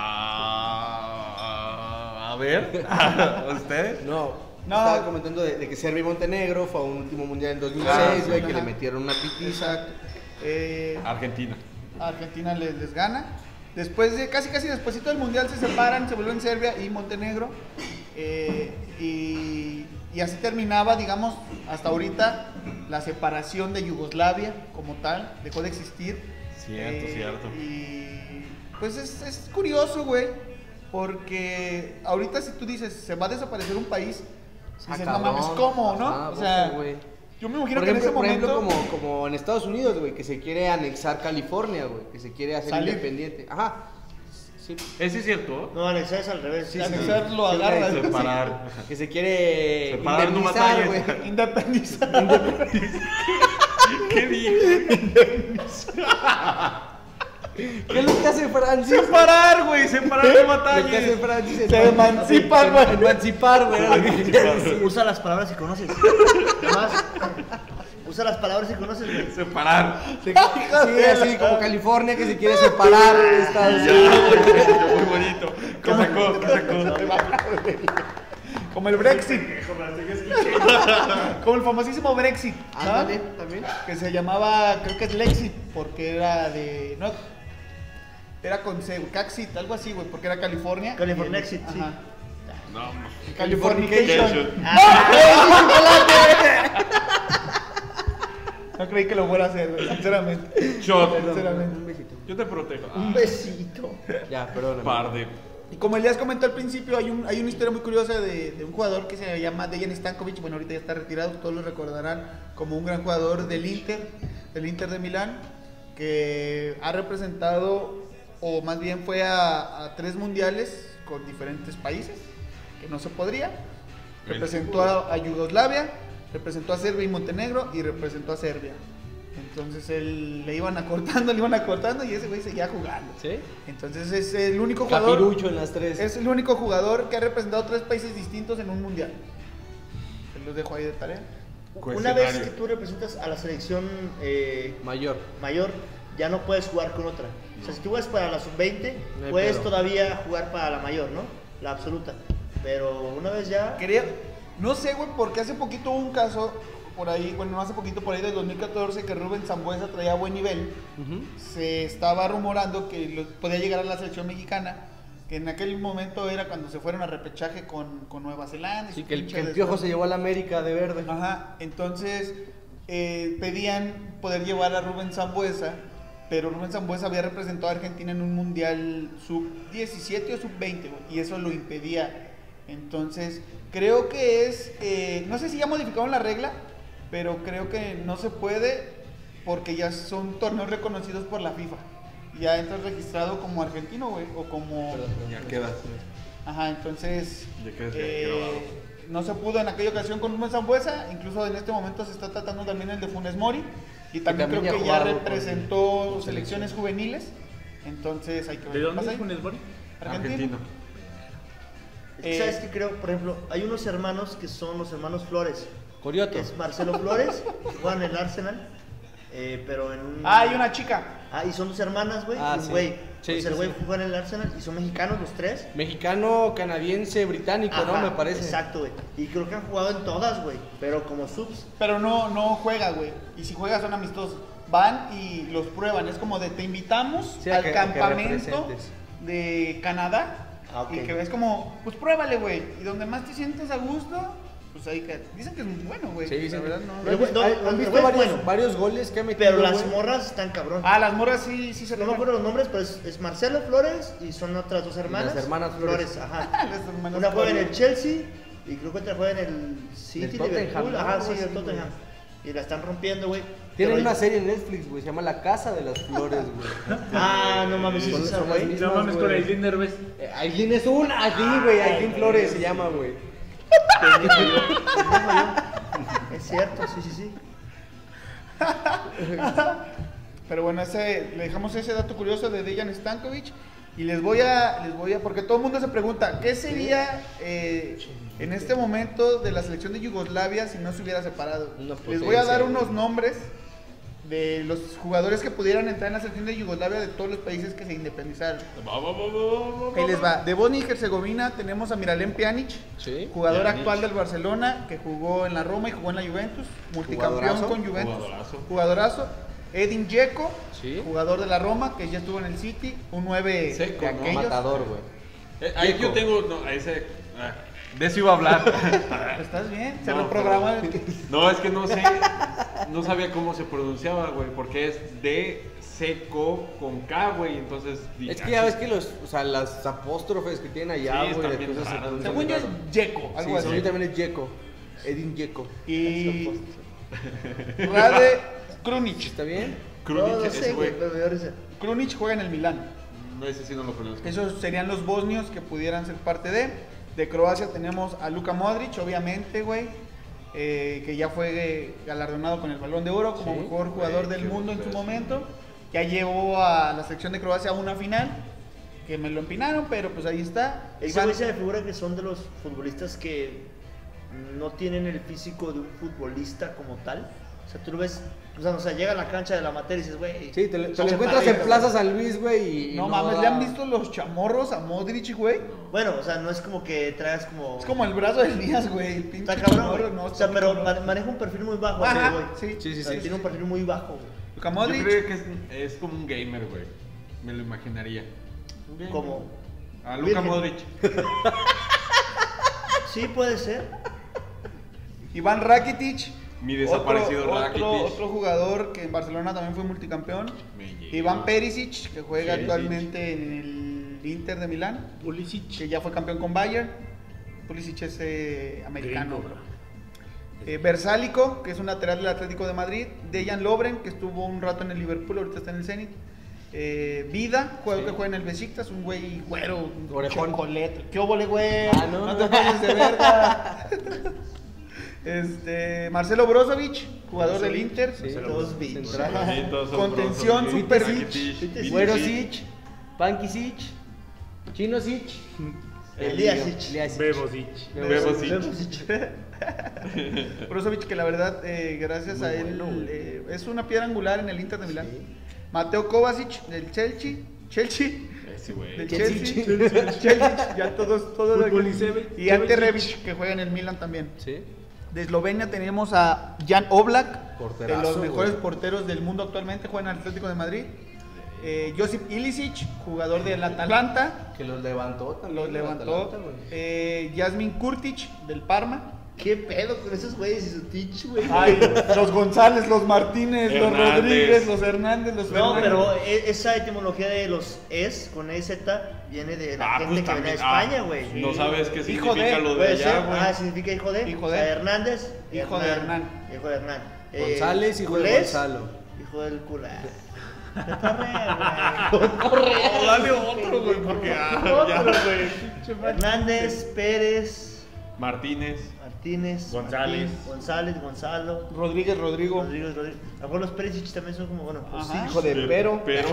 C: ah, a ver. ¿Ustedes?
D: No,
B: No.
D: estaba comentando de, de que Serbia y Montenegro fue a un último mundial en dos mil seis,
C: Ah, sí,
D: güey, que
B: ajá.
D: le metieron una pitiza.
B: Eh,
C: Argentina.
B: Argentina les, les gana. Después de, casi casi despuesito del Mundial se separan, se vuelven Serbia y Montenegro. Eh, y, y así terminaba, digamos, hasta ahorita la separación de Yugoslavia como tal, dejó de existir.
C: Cierto,
B: Eh,
C: cierto.
B: Y pues es, es curioso, güey, porque ahorita si tú dices, se va a desaparecer un país,
D: Ah,
B: dices, no
D: cabrón.
B: mames, ¿cómo, no?
D: Ah,
B: o sea,
D: poco, güey.
B: yo me imagino
D: Por
B: que en
D: ejemplo,
B: ese
D: por ejemplo
B: momento...
D: como, como en Estados Unidos, güey, que se quiere anexar California, güey, que se quiere hacer
B: Salir.
D: independiente. Ajá. Sí.
C: ¿Ese es cierto?
I: No, anexar es al revés.
B: Sí, anexar lo
D: Sí,
B: agarra.
D: güey,
C: Separar.
D: Que se quiere
C: Separar, no
D: indemnizar,
C: batalles.
D: güey.
B: Independizar.
C: ¿Qué dije?
D: ¿Qué es lo que hace Francis?
C: Separar, güey, separar de
D: Lo que hace
C: batallas.
D: Francis es
B: Se emancipa, güey.
D: emancipar, güey. era lo que quería decir.
I: Usa las palabras que conoces. Además, usa las palabras que conoces, güey.
C: Separar.
D: Sí, así como California que se quiere separar de Estados Unidos.
C: Muy bonito. ¿Qué sacó? ¿Qué sacó?
B: Como el Brexit. Como el famosísimo Brexit. ¿no?
D: Ándale, también.
B: Que se llamaba, creo que es Lexit, porque era de. No, era con C, Caxit, algo así, güey, porque era California.
I: California
B: Y el-
I: Exit, sí.
B: ajá.
C: No,
B: Californication. No creí que lo fuera a hacer, güey, sinceramente.
C: shot.
B: Sinceramente.
D: Un besito.
C: Yo te protejo.
I: Un besito.
D: Ya, perdóname.
C: Par de.
B: Y como Elías comentó al principio, hay, un, hay una historia muy curiosa de, de un jugador que se llama Dejan Stankovic. Bueno, ahorita ya está retirado, todos lo recordarán como un gran jugador del Inter, del Inter de Milán, que ha representado, o más bien fue a, a tres mundiales con diferentes países, que no se podría. Representó a, a Yugoslavia, representó a Serbia y Montenegro y representó a Serbia. Entonces él le iban acortando, le iban acortando y ese güey seguía jugando.
D: ¿Sí?
B: Entonces es el único jugador.
D: Capirucho en las tres.
B: Es el único jugador que ha representado tres países distintos en un mundial. Se los dejo ahí de tarea.
I: Una vez que tú representas a la selección eh,
D: Mayor.
I: mayor, ya no puedes jugar con otra. O sea, si tú juegas para la sub veinte,
D: No hay
I: puedes
D: pedo.
I: todavía jugar para la mayor, ¿no? La absoluta. Pero una vez ya...
B: Quería, no sé, güey, porque hace poquito hubo un caso por ahí, bueno, no hace poquito, por ahí del dos mil catorce, que Rubén Sambueza traía buen nivel. Se estaba rumorando que lo- podía llegar a la selección mexicana, que en aquel momento era cuando se fueron a repechaje con, con Nueva Zelanda. y
D: Sí,
B: su
D: que el,
B: pinche
D: que el Piojo
B: desmadre.
D: se llevó a la América de verde.
B: Ajá, entonces eh, pedían poder llevar a Rubén Sambueza, pero Rubén Sambueza había representado a Argentina en un mundial sub diecisiete o sub veinte, güey, y eso lo impedía. Entonces, creo que es, eh, no sé si ya modificaron la regla, pero creo que no se puede porque ya son torneos reconocidos por la FIFA. Ya entras registrado como argentino, güey, o como...
C: Ya queda.
B: Ajá, entonces
C: Ya quedas
B: eh,
C: grabado.
B: no se pudo en aquella ocasión con Rubén Sambueza, incluso en este momento se está tratando también el de Funes Mori y también,
D: también
B: creo
D: ya
B: que ya
D: jugado con-
B: representó
D: con
B: selecciones juveniles, entonces hay que ver
E: ¿De
B: qué
E: dónde
B: pasa
E: es
B: ahí.
E: Funes Mori?
B: Argentino.
C: Argentino.
I: Es que,
B: Eh,
I: ¿sabes qué creo? Por ejemplo, hay unos hermanos que son los hermanos Flores.
D: Corioto.
I: Es Marcelo Flores, que juegan en el Arsenal, eh, pero en un...
B: Ah, hay una chica.
I: Ah, y son dos hermanas, güey,
D: Ah,
I: y un
D: sí.
I: güey.
D: Sí,
I: Pues
D: sí,
I: el güey
D: sí.
I: juega en el Arsenal y son mexicanos los tres.
D: Mexicano, canadiense, británico, ¿no?
I: Ajá,
D: Me parece.
I: Exacto, güey. Y creo que han jugado en todas, güey, pero como subs.
B: Pero no, no juega, güey. Y si juega son amistosos. Van y los prueban. Es como de te invitamos
D: Sí, a
B: al
D: que- a que
B: campamento
D: representes.
B: de Canadá.
I: Ah, ok.
B: Y que ves como, pues pruébale, güey. Y donde más te sientes a gusto, pues ahí que. Dicen que es muy bueno, güey.
D: Sí,
B: La
D: sí.
B: verdad no.
I: El güey- no,
D: ¿Han
I: el
D: visto
I: güey es
D: varios,
I: bueno.
D: varios goles que ha metido?
I: Pero las
D: güey?
I: morras están cabrón.
B: Ah, las morras sí, sí se
I: No me
B: rifan.
I: acuerdo los nombres, pero es, es Marcelo Flores y son otras dos hermanas.
D: las hermanas Flores.
I: ajá.
B: Las hermanas
I: Una juega en
B: Flores.
I: el Chelsea y creo que otra juega en el City,
D: Del Tottenham,
I: Liverpool.
D: ¿no?
I: Ajá,
D: Algo
I: sí,
D: así,
I: el Tottenham. Y la están rompiendo, güey.
D: Tienen
I: Pero-
D: una serie en Netflix, güey, se llama La Casa de las Flores, güey.
I: Ah, no mames, sí,
D: Son-
I: sí,
D: son
I: esa,
D: las
I: güey.
D: mismas,
E: No mames, con
D: güey.
E: Aislinn Derbez.
D: Eh, Aislinn es una, aquí, güey, Aislinn Flores se llama, güey.
I: Es cierto, sí, sí, sí.
B: Pero bueno, ese, le dejamos ese dato curioso de Dejan Stankovic. Y les voy a, les voy a, porque todo el mundo se pregunta, ¿qué sería eh, en este momento de la selección de Yugoslavia si no se hubiera separado?
D: Una
B: Les voy a dar
D: potencia,
B: unos nombres de los jugadores que pudieran entrar en la selección de Yugoslavia de todos los países que se independizaron.
C: Va, va, va, va, va,
B: Ahí les va. De Bosnia y Herzegovina tenemos a Miralem Pjanic,
D: Sí.
B: jugador
C: Pjanic.
B: actual del Barcelona, que jugó en la Roma y jugó en la Juventus, multicampeón
D: Jugadorazo.
B: con Juventus.
C: Jugadorazo.
B: Jugadorazo. Edin Dzeko,
D: Sí.
B: jugador de la Roma, que ya estuvo en el City, un nueve
C: Seco,
B: de
C: ¿no?
B: aquellos.
D: Matador, güey.
C: Eh, ahí yo tengo. No, ese. ah, de eso iba a hablar.
B: ¿Estás bien? Se
C: No,
B: reprograma.
C: No, es que no sé. No sabía cómo se pronunciaba, güey. Porque es de seco con K, güey. Entonces.
D: Es que ya ves que los, o sea, las apóstrofes que tienen allá,
C: Sí,
D: güey,
C: están
D: de
C: bien
D: cosas se
C: raras.
D: pronuncian
B: Según yo es
D: raro.
B: Dzeko,
D: Sí,
B: algo
D: según
B: así.
D: yo también es Dzeko. Edin Dzeko.
B: Y Rade Krunic.
D: ¿Está bien?
C: Krunic,
I: No, no
C: ese
I: sé, güey,
C: güey.
I: pero me dio risa.
B: Krunic juega en el Milán.
C: No, ese sí no lo conozco.
B: Esos serían los bosnios que pudieran ser parte de. De Croacia tenemos a Luka Modric, obviamente, güey. eh, que ya fue eh, galardonado con el Balón de Oro como
D: Sí,
B: mejor jugador
C: güey,
B: del
C: qué
B: mundo en su
C: peso.
B: momento. Ya llevó a la selección de Croacia a una final. Que me lo empinaron, pero pues ahí está.
I: Ese
B: Iván-
I: güey se me figura que son de los futbolistas que no tienen el físico de un futbolista como tal. O sea, tú lo ves, o sea, o sea llega a la cancha de la materia y dices, güey.
D: Sí, te, lo- te
I: son
D: lo encuentras en
I: chaparritos,
D: Plaza
I: güey.
D: San Luis, güey. y
B: No mames, ¿le
D: da-
B: han visto los chamorros a Modric, güey?
I: Bueno, o sea, no es como que traigas como.
B: Es como el brazo de Elías, güey. El pinche
I: Está cabrón,
B: chamorro,
I: güey.
B: no,
I: O
B: está
I: sea,
B: muy
I: pero
B: cabrón.
I: mane- maneja un perfil muy bajo,
B: Ajá,
I: ese güey.
B: sí.
D: Sí, sí,
I: O sea,
D: sí.
I: tiene un perfil muy bajo, güey.
B: Luka
C: Yo
B: Modric.
C: creo que es, es como un gamer, güey. Me lo imaginaría.
I: Como.
C: A Luka
I: Virgen.
C: Modric.
I: Sí, puede ser.
B: Iván Rakitic.
C: Mi desaparecido
B: otro,
C: Rakitic.
B: Otro, otro jugador que en Barcelona también fue multicampeón.
C: Me llegó.
B: Iván Perisic, que juega
C: Perisic.
B: actualmente en el Inter de Milán.
E: Pulisic.
B: Que ya fue campeón con Bayern. Pulisic es eh, americano.
E: Gringo, bro.
B: Eh, Versálico, que es un lateral del Atlético de Madrid. Dejan Lovren, que estuvo un rato en el Liverpool, ahorita está en el Zenit. Eh, Vida, jugador
D: Sí.
B: que juega en el Besiktas, un güey güero, un
D: Orejón.
B: chocolate. ¿Qué óvole, güey?
D: Ah, no,
B: no
D: no.
B: te pases de verga. Este, Marcelo Brozovic, jugador del Inter.
D: Sí,
I: Todos vi.
D: central.
C: Sí, todos son
B: Contención,
C: Brozovic,
B: Super
C: Rakitic,
I: Sic.
C: Vicic.
D: Güerosic, Pankisic, Chinosic,
I: Eliasic.
D: Eliasic.
E: Bebosic.
C: Bebosic.
B: Brozovic, que la verdad, eh, gracias
D: Muy
B: a él,
D: bueno, güey.
B: eh, es una piedra angular en el Inter de Milán. Mateo Kovacic, del Chelsea. Chelsea.
C: Ese güey.
B: Del
D: Chelsea.
B: Chelsea. Chelsea. Ya todos, todos.
E: Fútbol y Seve-
B: Y Ante
E: Sevencic.
B: Rebic, que juega en el Milan también.
D: Sí.
B: De Eslovenia tenemos a Jan Oblak,
D: Porterazo,
B: de los mejores
D: güey.
B: porteros del mundo actualmente, juega en el Atlético de Madrid. Eh, Josip Ilicic, jugador del Atalanta,
D: Que los levantó también.
B: los
D: el
B: levantó.
D: Atalanta, güey.
B: Eh, Yasmin Kurtic, del Parma.
I: ¿Qué pedo con esos güeyes y su teach, güey?
B: Ay, los González, los Martínez, los
C: Hernández.
B: Rodríguez, los Hernández, los
I: No,
B: Fernández.
I: pero e- esa etimología de los es con E Z viene de la
C: Ah,
I: gente
C: pues
I: que viene de
C: también.
I: España,
C: ah,
I: güey.
C: No sabes qué
B: Hijo
C: significa
B: de-
C: lo de
I: Puede
C: allá,
I: ser.
C: güey.
I: Ah, significa hijo de.
B: Hijo
I: O
B: de.
I: sea, Hernández.
B: Hijo de Hernán.
I: Hijo de Hernán.
D: González, hijo de
I: Culés,
D: Gonzalo.
I: Hijo del cura. Cotorrea, güey.
C: Oh, dale otro, güey, porque ah, ya.
I: Hernández, Pérez,
C: Martínez.
I: Martínez,
E: González.
I: Martín, González, Gonzalo,
B: Rodríguez, Rodrigo.
I: Rodríguez, Rodríguez. A lo mejor los Pérez también son como, bueno, pues
B: Ajá.
I: sí,
B: Hijo de Pero.
C: Pero.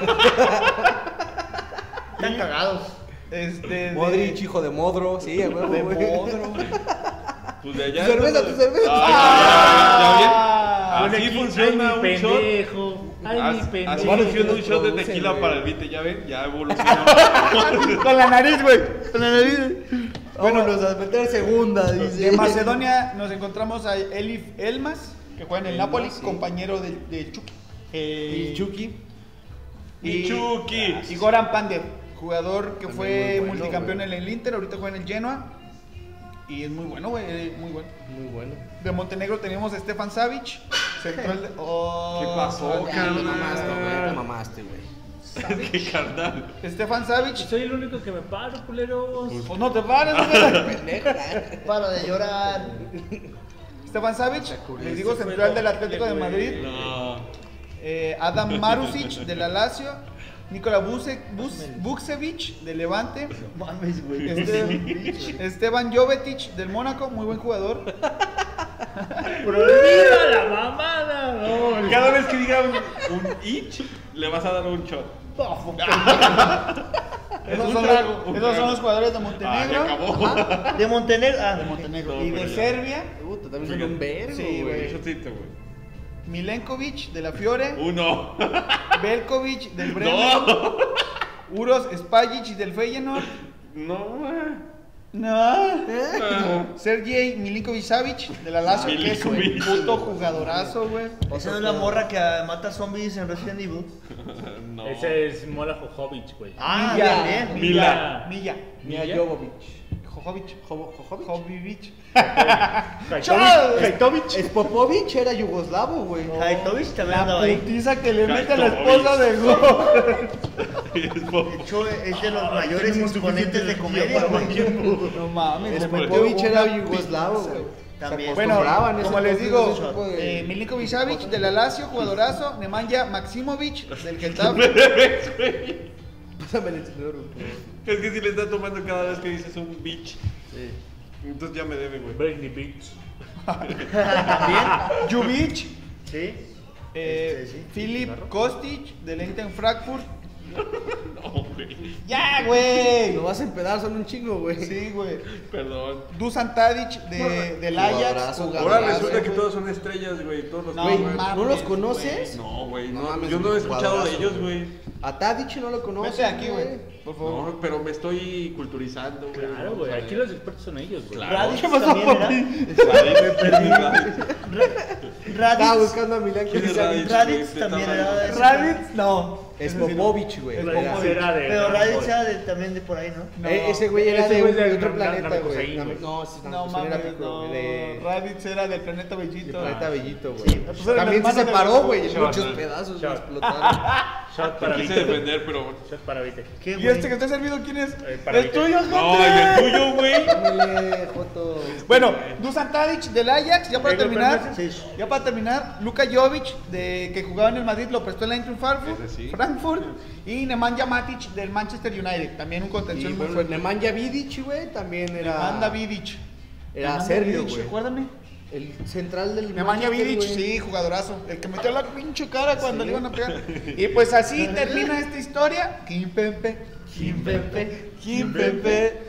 I: están cagados.
B: Este, de-
D: Modric, hijo de Modro. Sí, a huevo,
B: de
D: güey.
B: Modro.
C: Pues de allá.
D: Tu cerveza, tu cerveza.
C: Ah, ya, ya, ya,
E: Pone
C: ya. Así
E: aquí,
C: funciona
E: ay,
C: un
E: mi
C: shot.
E: pendejo. Ay, mi
C: Así, así
E: pendejo.
C: funciona un shot de
D: producen,
C: tequila
D: güey.
C: para el Vite, ya ven, ya evolucionó.
B: Con la nariz, güey. Con la nariz.
D: Vámonos a meter segunda, dice.
B: De Macedonia nos encontramos a Elif Elmas, que juega en el
C: Elmas,
B: Napoli,
C: sí.
B: compañero de, de Chucky. Eh,
D: Y Chucky.
C: Y Chucky.
B: Y Goran Pandev, jugador que
D: También
B: fue
D: muy bueno,
B: multicampeón
D: güey.
B: en el Inter, ahorita juega en el Genoa. Y es muy bueno, güey, eh, muy bueno.
D: Muy bueno.
B: De Montenegro tenemos a Stefan Savic, central de... Oh,
C: ¿Qué pasó,
D: Ya, te
C: carnal?
D: mamaste, güey. Te mamaste, güey.
C: Qué carnal.
B: Stefan Savic,
E: Soy el único que me paro, culeros.
B: pues no te pares, güey.
I: Para de llorar.
B: Stefan Savic, les digo, central del Atlético de Madrid.
C: No.
B: Eh, Adam Marusic de la Lazio, Nikola Buse- Bus- Vukcevic de Levante,
I: Mames, güey.
B: Este- Esteban Jovetic del Mónaco, muy buen jugador.
E: ¡Prohibida la mamada! No,
C: Cada vez que diga un, un itch, le vas a dar un shot.
B: Esos,
C: Un
B: son,
C: trago, un
B: esos son
C: trago.
B: los jugadores de
C: Ah,
B: Montenegro.
C: ya acabó.
B: Ajá,
I: De Montenegro. Ah,
B: de Montenegro.
C: No,
B: Y de
C: pero ya.
B: Serbia,
D: Puta, también son un vergo,
B: Sí,
D: güey.
C: Un shotcito, güey.
B: Milenkovic de la Fiore,
C: Uno.
B: Belkovic del Bremen,
C: No.
B: Uros Spajic del Feyenoord,
C: No, güey.
B: No. Sergei Milinkovic-Savic de la Lazio, que es un
C: Milinkovic.
B: puto jugadorazo, güey.
I: Esa no es la morra que ah, mata zombies en Resident Evil.
C: No.
E: Ese es Mola Jojovic, güey.
I: Ah,
B: Milla,
I: bien, bien.
C: Mila.
B: Milla.
D: Mia
E: Milla.
D: Jovovich.
B: Jojovic.
D: Jo- Jojovic.
B: Jojovic.
E: Haitovich.
D: Es Popovich era yugoslavo, güey.
I: Haitovich también
B: La
I: andaba ahí.
B: putiza que le mete a la
C: Haitovich.
B: esposa de Gol.
I: De hecho, es de los mayores exponentes de comedia, güey.
B: No mames.
D: Es
B: le metió
D: Popovich era
B: una
D: yugoslavo,
B: putiza.
D: güey.
I: También.
B: Bueno,
D: Acostumbraban ese
B: como les
D: entonces
B: digo,
D: ese tipo de-
B: eh, Milinkovic-Savic de la Lazio, jugadorazo. Nemanja Maximovic del Getafe.
D: Pásame el encendedor, güey.
C: Es que si le está tomando cada vez que dices un bitch. Entonces ya me debe, güey.
E: Britney Beach.
I: También.
B: Jubic.
I: Sí.
B: Eh,
I: Este, sí.
B: Filip Kostic del Eintracht Frankfurt.
C: No, güey.
B: ¡Ya, güey!
D: Lo vas a empedar, son un chingo, güey.
B: Sí, güey.
C: Perdón.
B: Dusan Tadic de, del Ajax.
D: Jugadorazo,
B: jugadorazo,
C: Ahora
D: Jugadorazo,
C: resulta que
D: güey.
C: todos son estrellas, güey. Todos los
B: No,
C: güey.
B: mames,
D: ¿No los conoces?
C: No, güey.
D: No
C: No,
D: mames,
C: yo no he escuchado de
D: jugadorazo,
C: ellos,
D: güey.
C: güey.
D: A Tadic no lo conoces.
B: Vete aquí, güey. Por favor.
C: No, pero me estoy culturizando, güey.
E: Claro,
C: Vamos
E: güey.
C: a
E: Aquí
C: ver.
E: los expertos son ellos, güey.
C: Claro.
I: Radic
B: ¿Qué pasó,
I: también era.
C: Radic, me perdí, Radic.
D: Estaba
I: Radic.
D: buscando a Milán.
C: ¿Quién es
I: Radic
C: Radic?
I: también era de ese-
B: Raditz, no.
D: Es Popovich, güey.
E: Es
D: Era-
E: como era de.
I: Pero Radic era de- también de por ahí, ¿no?
B: No.
D: Eh, ese güey era
E: Ese
D: de,
E: güey
D: un-
E: es
D: de
E: de
D: otro
E: Nam-
D: planeta,
E: Namekusei,
D: güey.
E: güey.
D: No, sí,
B: No
D: Namekusei era
B: mames,
D: pico,
B: no.
D: de
B: Raditz era del planeta Bellito.
D: planeta Bellito, güey.
I: Sí,
B: pues eran
D: También
B: las
D: se
B: manos de-
D: separó, güey, en
E: Shot,
D: muchos
E: ¿no?
D: pedazos,
E: Shot.
D: lo explotaron.
E: Shot para
C: Me quise
E: Vite.
C: defender, pero.
E: Shot para Vite.
I: ¿Qué,
B: ¿Y
I: güey?
B: este que está servido quién es?
E: Eh, para
B: el
E: mí.
B: tuyo, gente.
C: No, y el tuyo, güey.
D: Dámele, Joto.
B: Bueno, Dusan Tadic del Ajax, ya para
E: Venga,
B: terminar.
I: Sí.
B: Ya para terminar, Luka Jovic, de, que jugaba en el Madrid, lo prestó el Eintracht Frankfurt,
C: Ese sí.
B: Frankfurt. Y Nemanja Matic del Manchester United, también un
D: Y
B: contención muy
D: bueno,
B: fuerte.
D: Nemanja Vidic, güey, también era.
B: Nemanja Vidic.
D: Era
B: Nemanja
D: serbio,
B: Vidic,
D: güey.
B: Recuérdame.
D: El central del.
B: Nemanja
D: Manchester,
B: Vidic,
D: güey.
B: sí, jugadorazo. El que metió la pinche cara cuando le iban a pegar. Y pues así termina esta historia. Kim Pepe. Kim Pepe. Kim Pepe.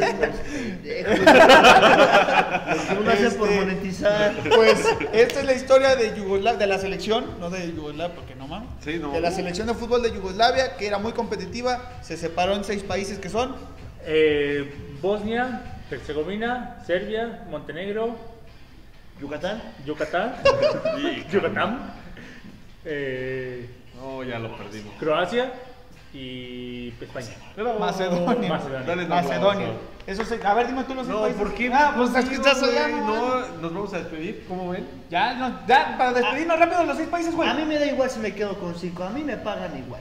I: Uno hace por
B: Este,
I: monetizar.
B: Pues esta es la historia de Yugoslavia, de la selección, no de Yugoslavia, porque no mames.
C: Sí, no.
B: De la selección de fútbol de Yugoslavia, que era muy competitiva, se separó en seis países que son.
E: Eh, Bosnia, Herzegovina, Serbia, Montenegro,
I: Yucatán.
E: Yucatán, Yucatán, eh,
C: No, ya lo perdimos.
E: Croacia y España.
B: Macedonia.
E: Macedonia.
C: Dale un
B: Macedonia.
C: aplauso.
B: Eso se, a ver, dime tú los seis
C: No,
B: países.
C: ¿por qué?
B: Ah, pues
C: No,
B: es que estás
C: güey,
B: allá, ¿no?
C: No, nos vamos a despedir. ¿Cómo ven?
B: Ya, no, ya, para despedirnos rápido los seis países, güey.
I: A mí me da igual si me quedo con cinco. A mí me pagan igual.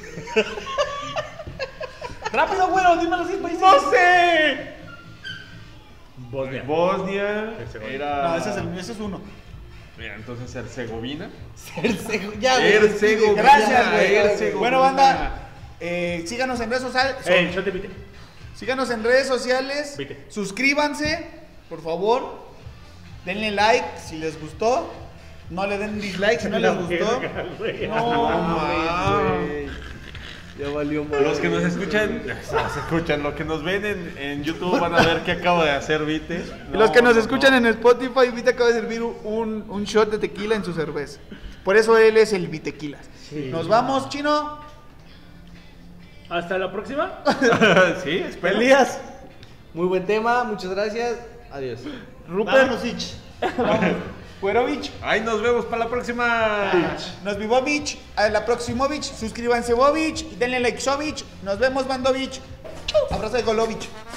B: Rápido, güero, dime los seis países.
C: ¡No sé!
E: Bosnia.
C: Bosnia
E: Herzegovina.
C: era.
B: No, ese es, el, ese es uno.
C: Mira, entonces Herzegovina.
D: Hercego- Ya, güey.
C: Herzegovina.
B: Gracias, güey.
C: Herzegovina.
B: Bueno, banda, eh, síganos en redes sociales.
E: Eh, shot de Vite.
B: Síganos en redes sociales.
E: Vite.
B: Suscríbanse, por favor. Denle like si les gustó. No le den dislike si no les gustó.
E: güey.
B: No,
C: mames,
D: güey. Ya valió mal.
C: Los que nos escuchan, nos escuchan, los que nos ven en, en YouTube van a ver qué acabo de hacer, ¿viste?
B: Y los que nos escuchan en Spotify, Vite acaba de servir un, un shot de tequila en su cerveza. Por eso él es el Vitequilas.
E: Sí.
B: Nos vamos, Chino.
E: Hasta la próxima.
C: Sí, espero.
B: Elías.
D: Muy buen tema, muchas gracias. Adiós.
B: Rupert.
I: Vámonos, Ich.
B: Güerovich.
C: Ahí nos vemos para la próxima.
B: Nos vimos Bovich. A la próxima Bovich. Suscríbanse Bovich. Denle like Sovich. Nos vemos Bandovich. Abrazo de Golovich.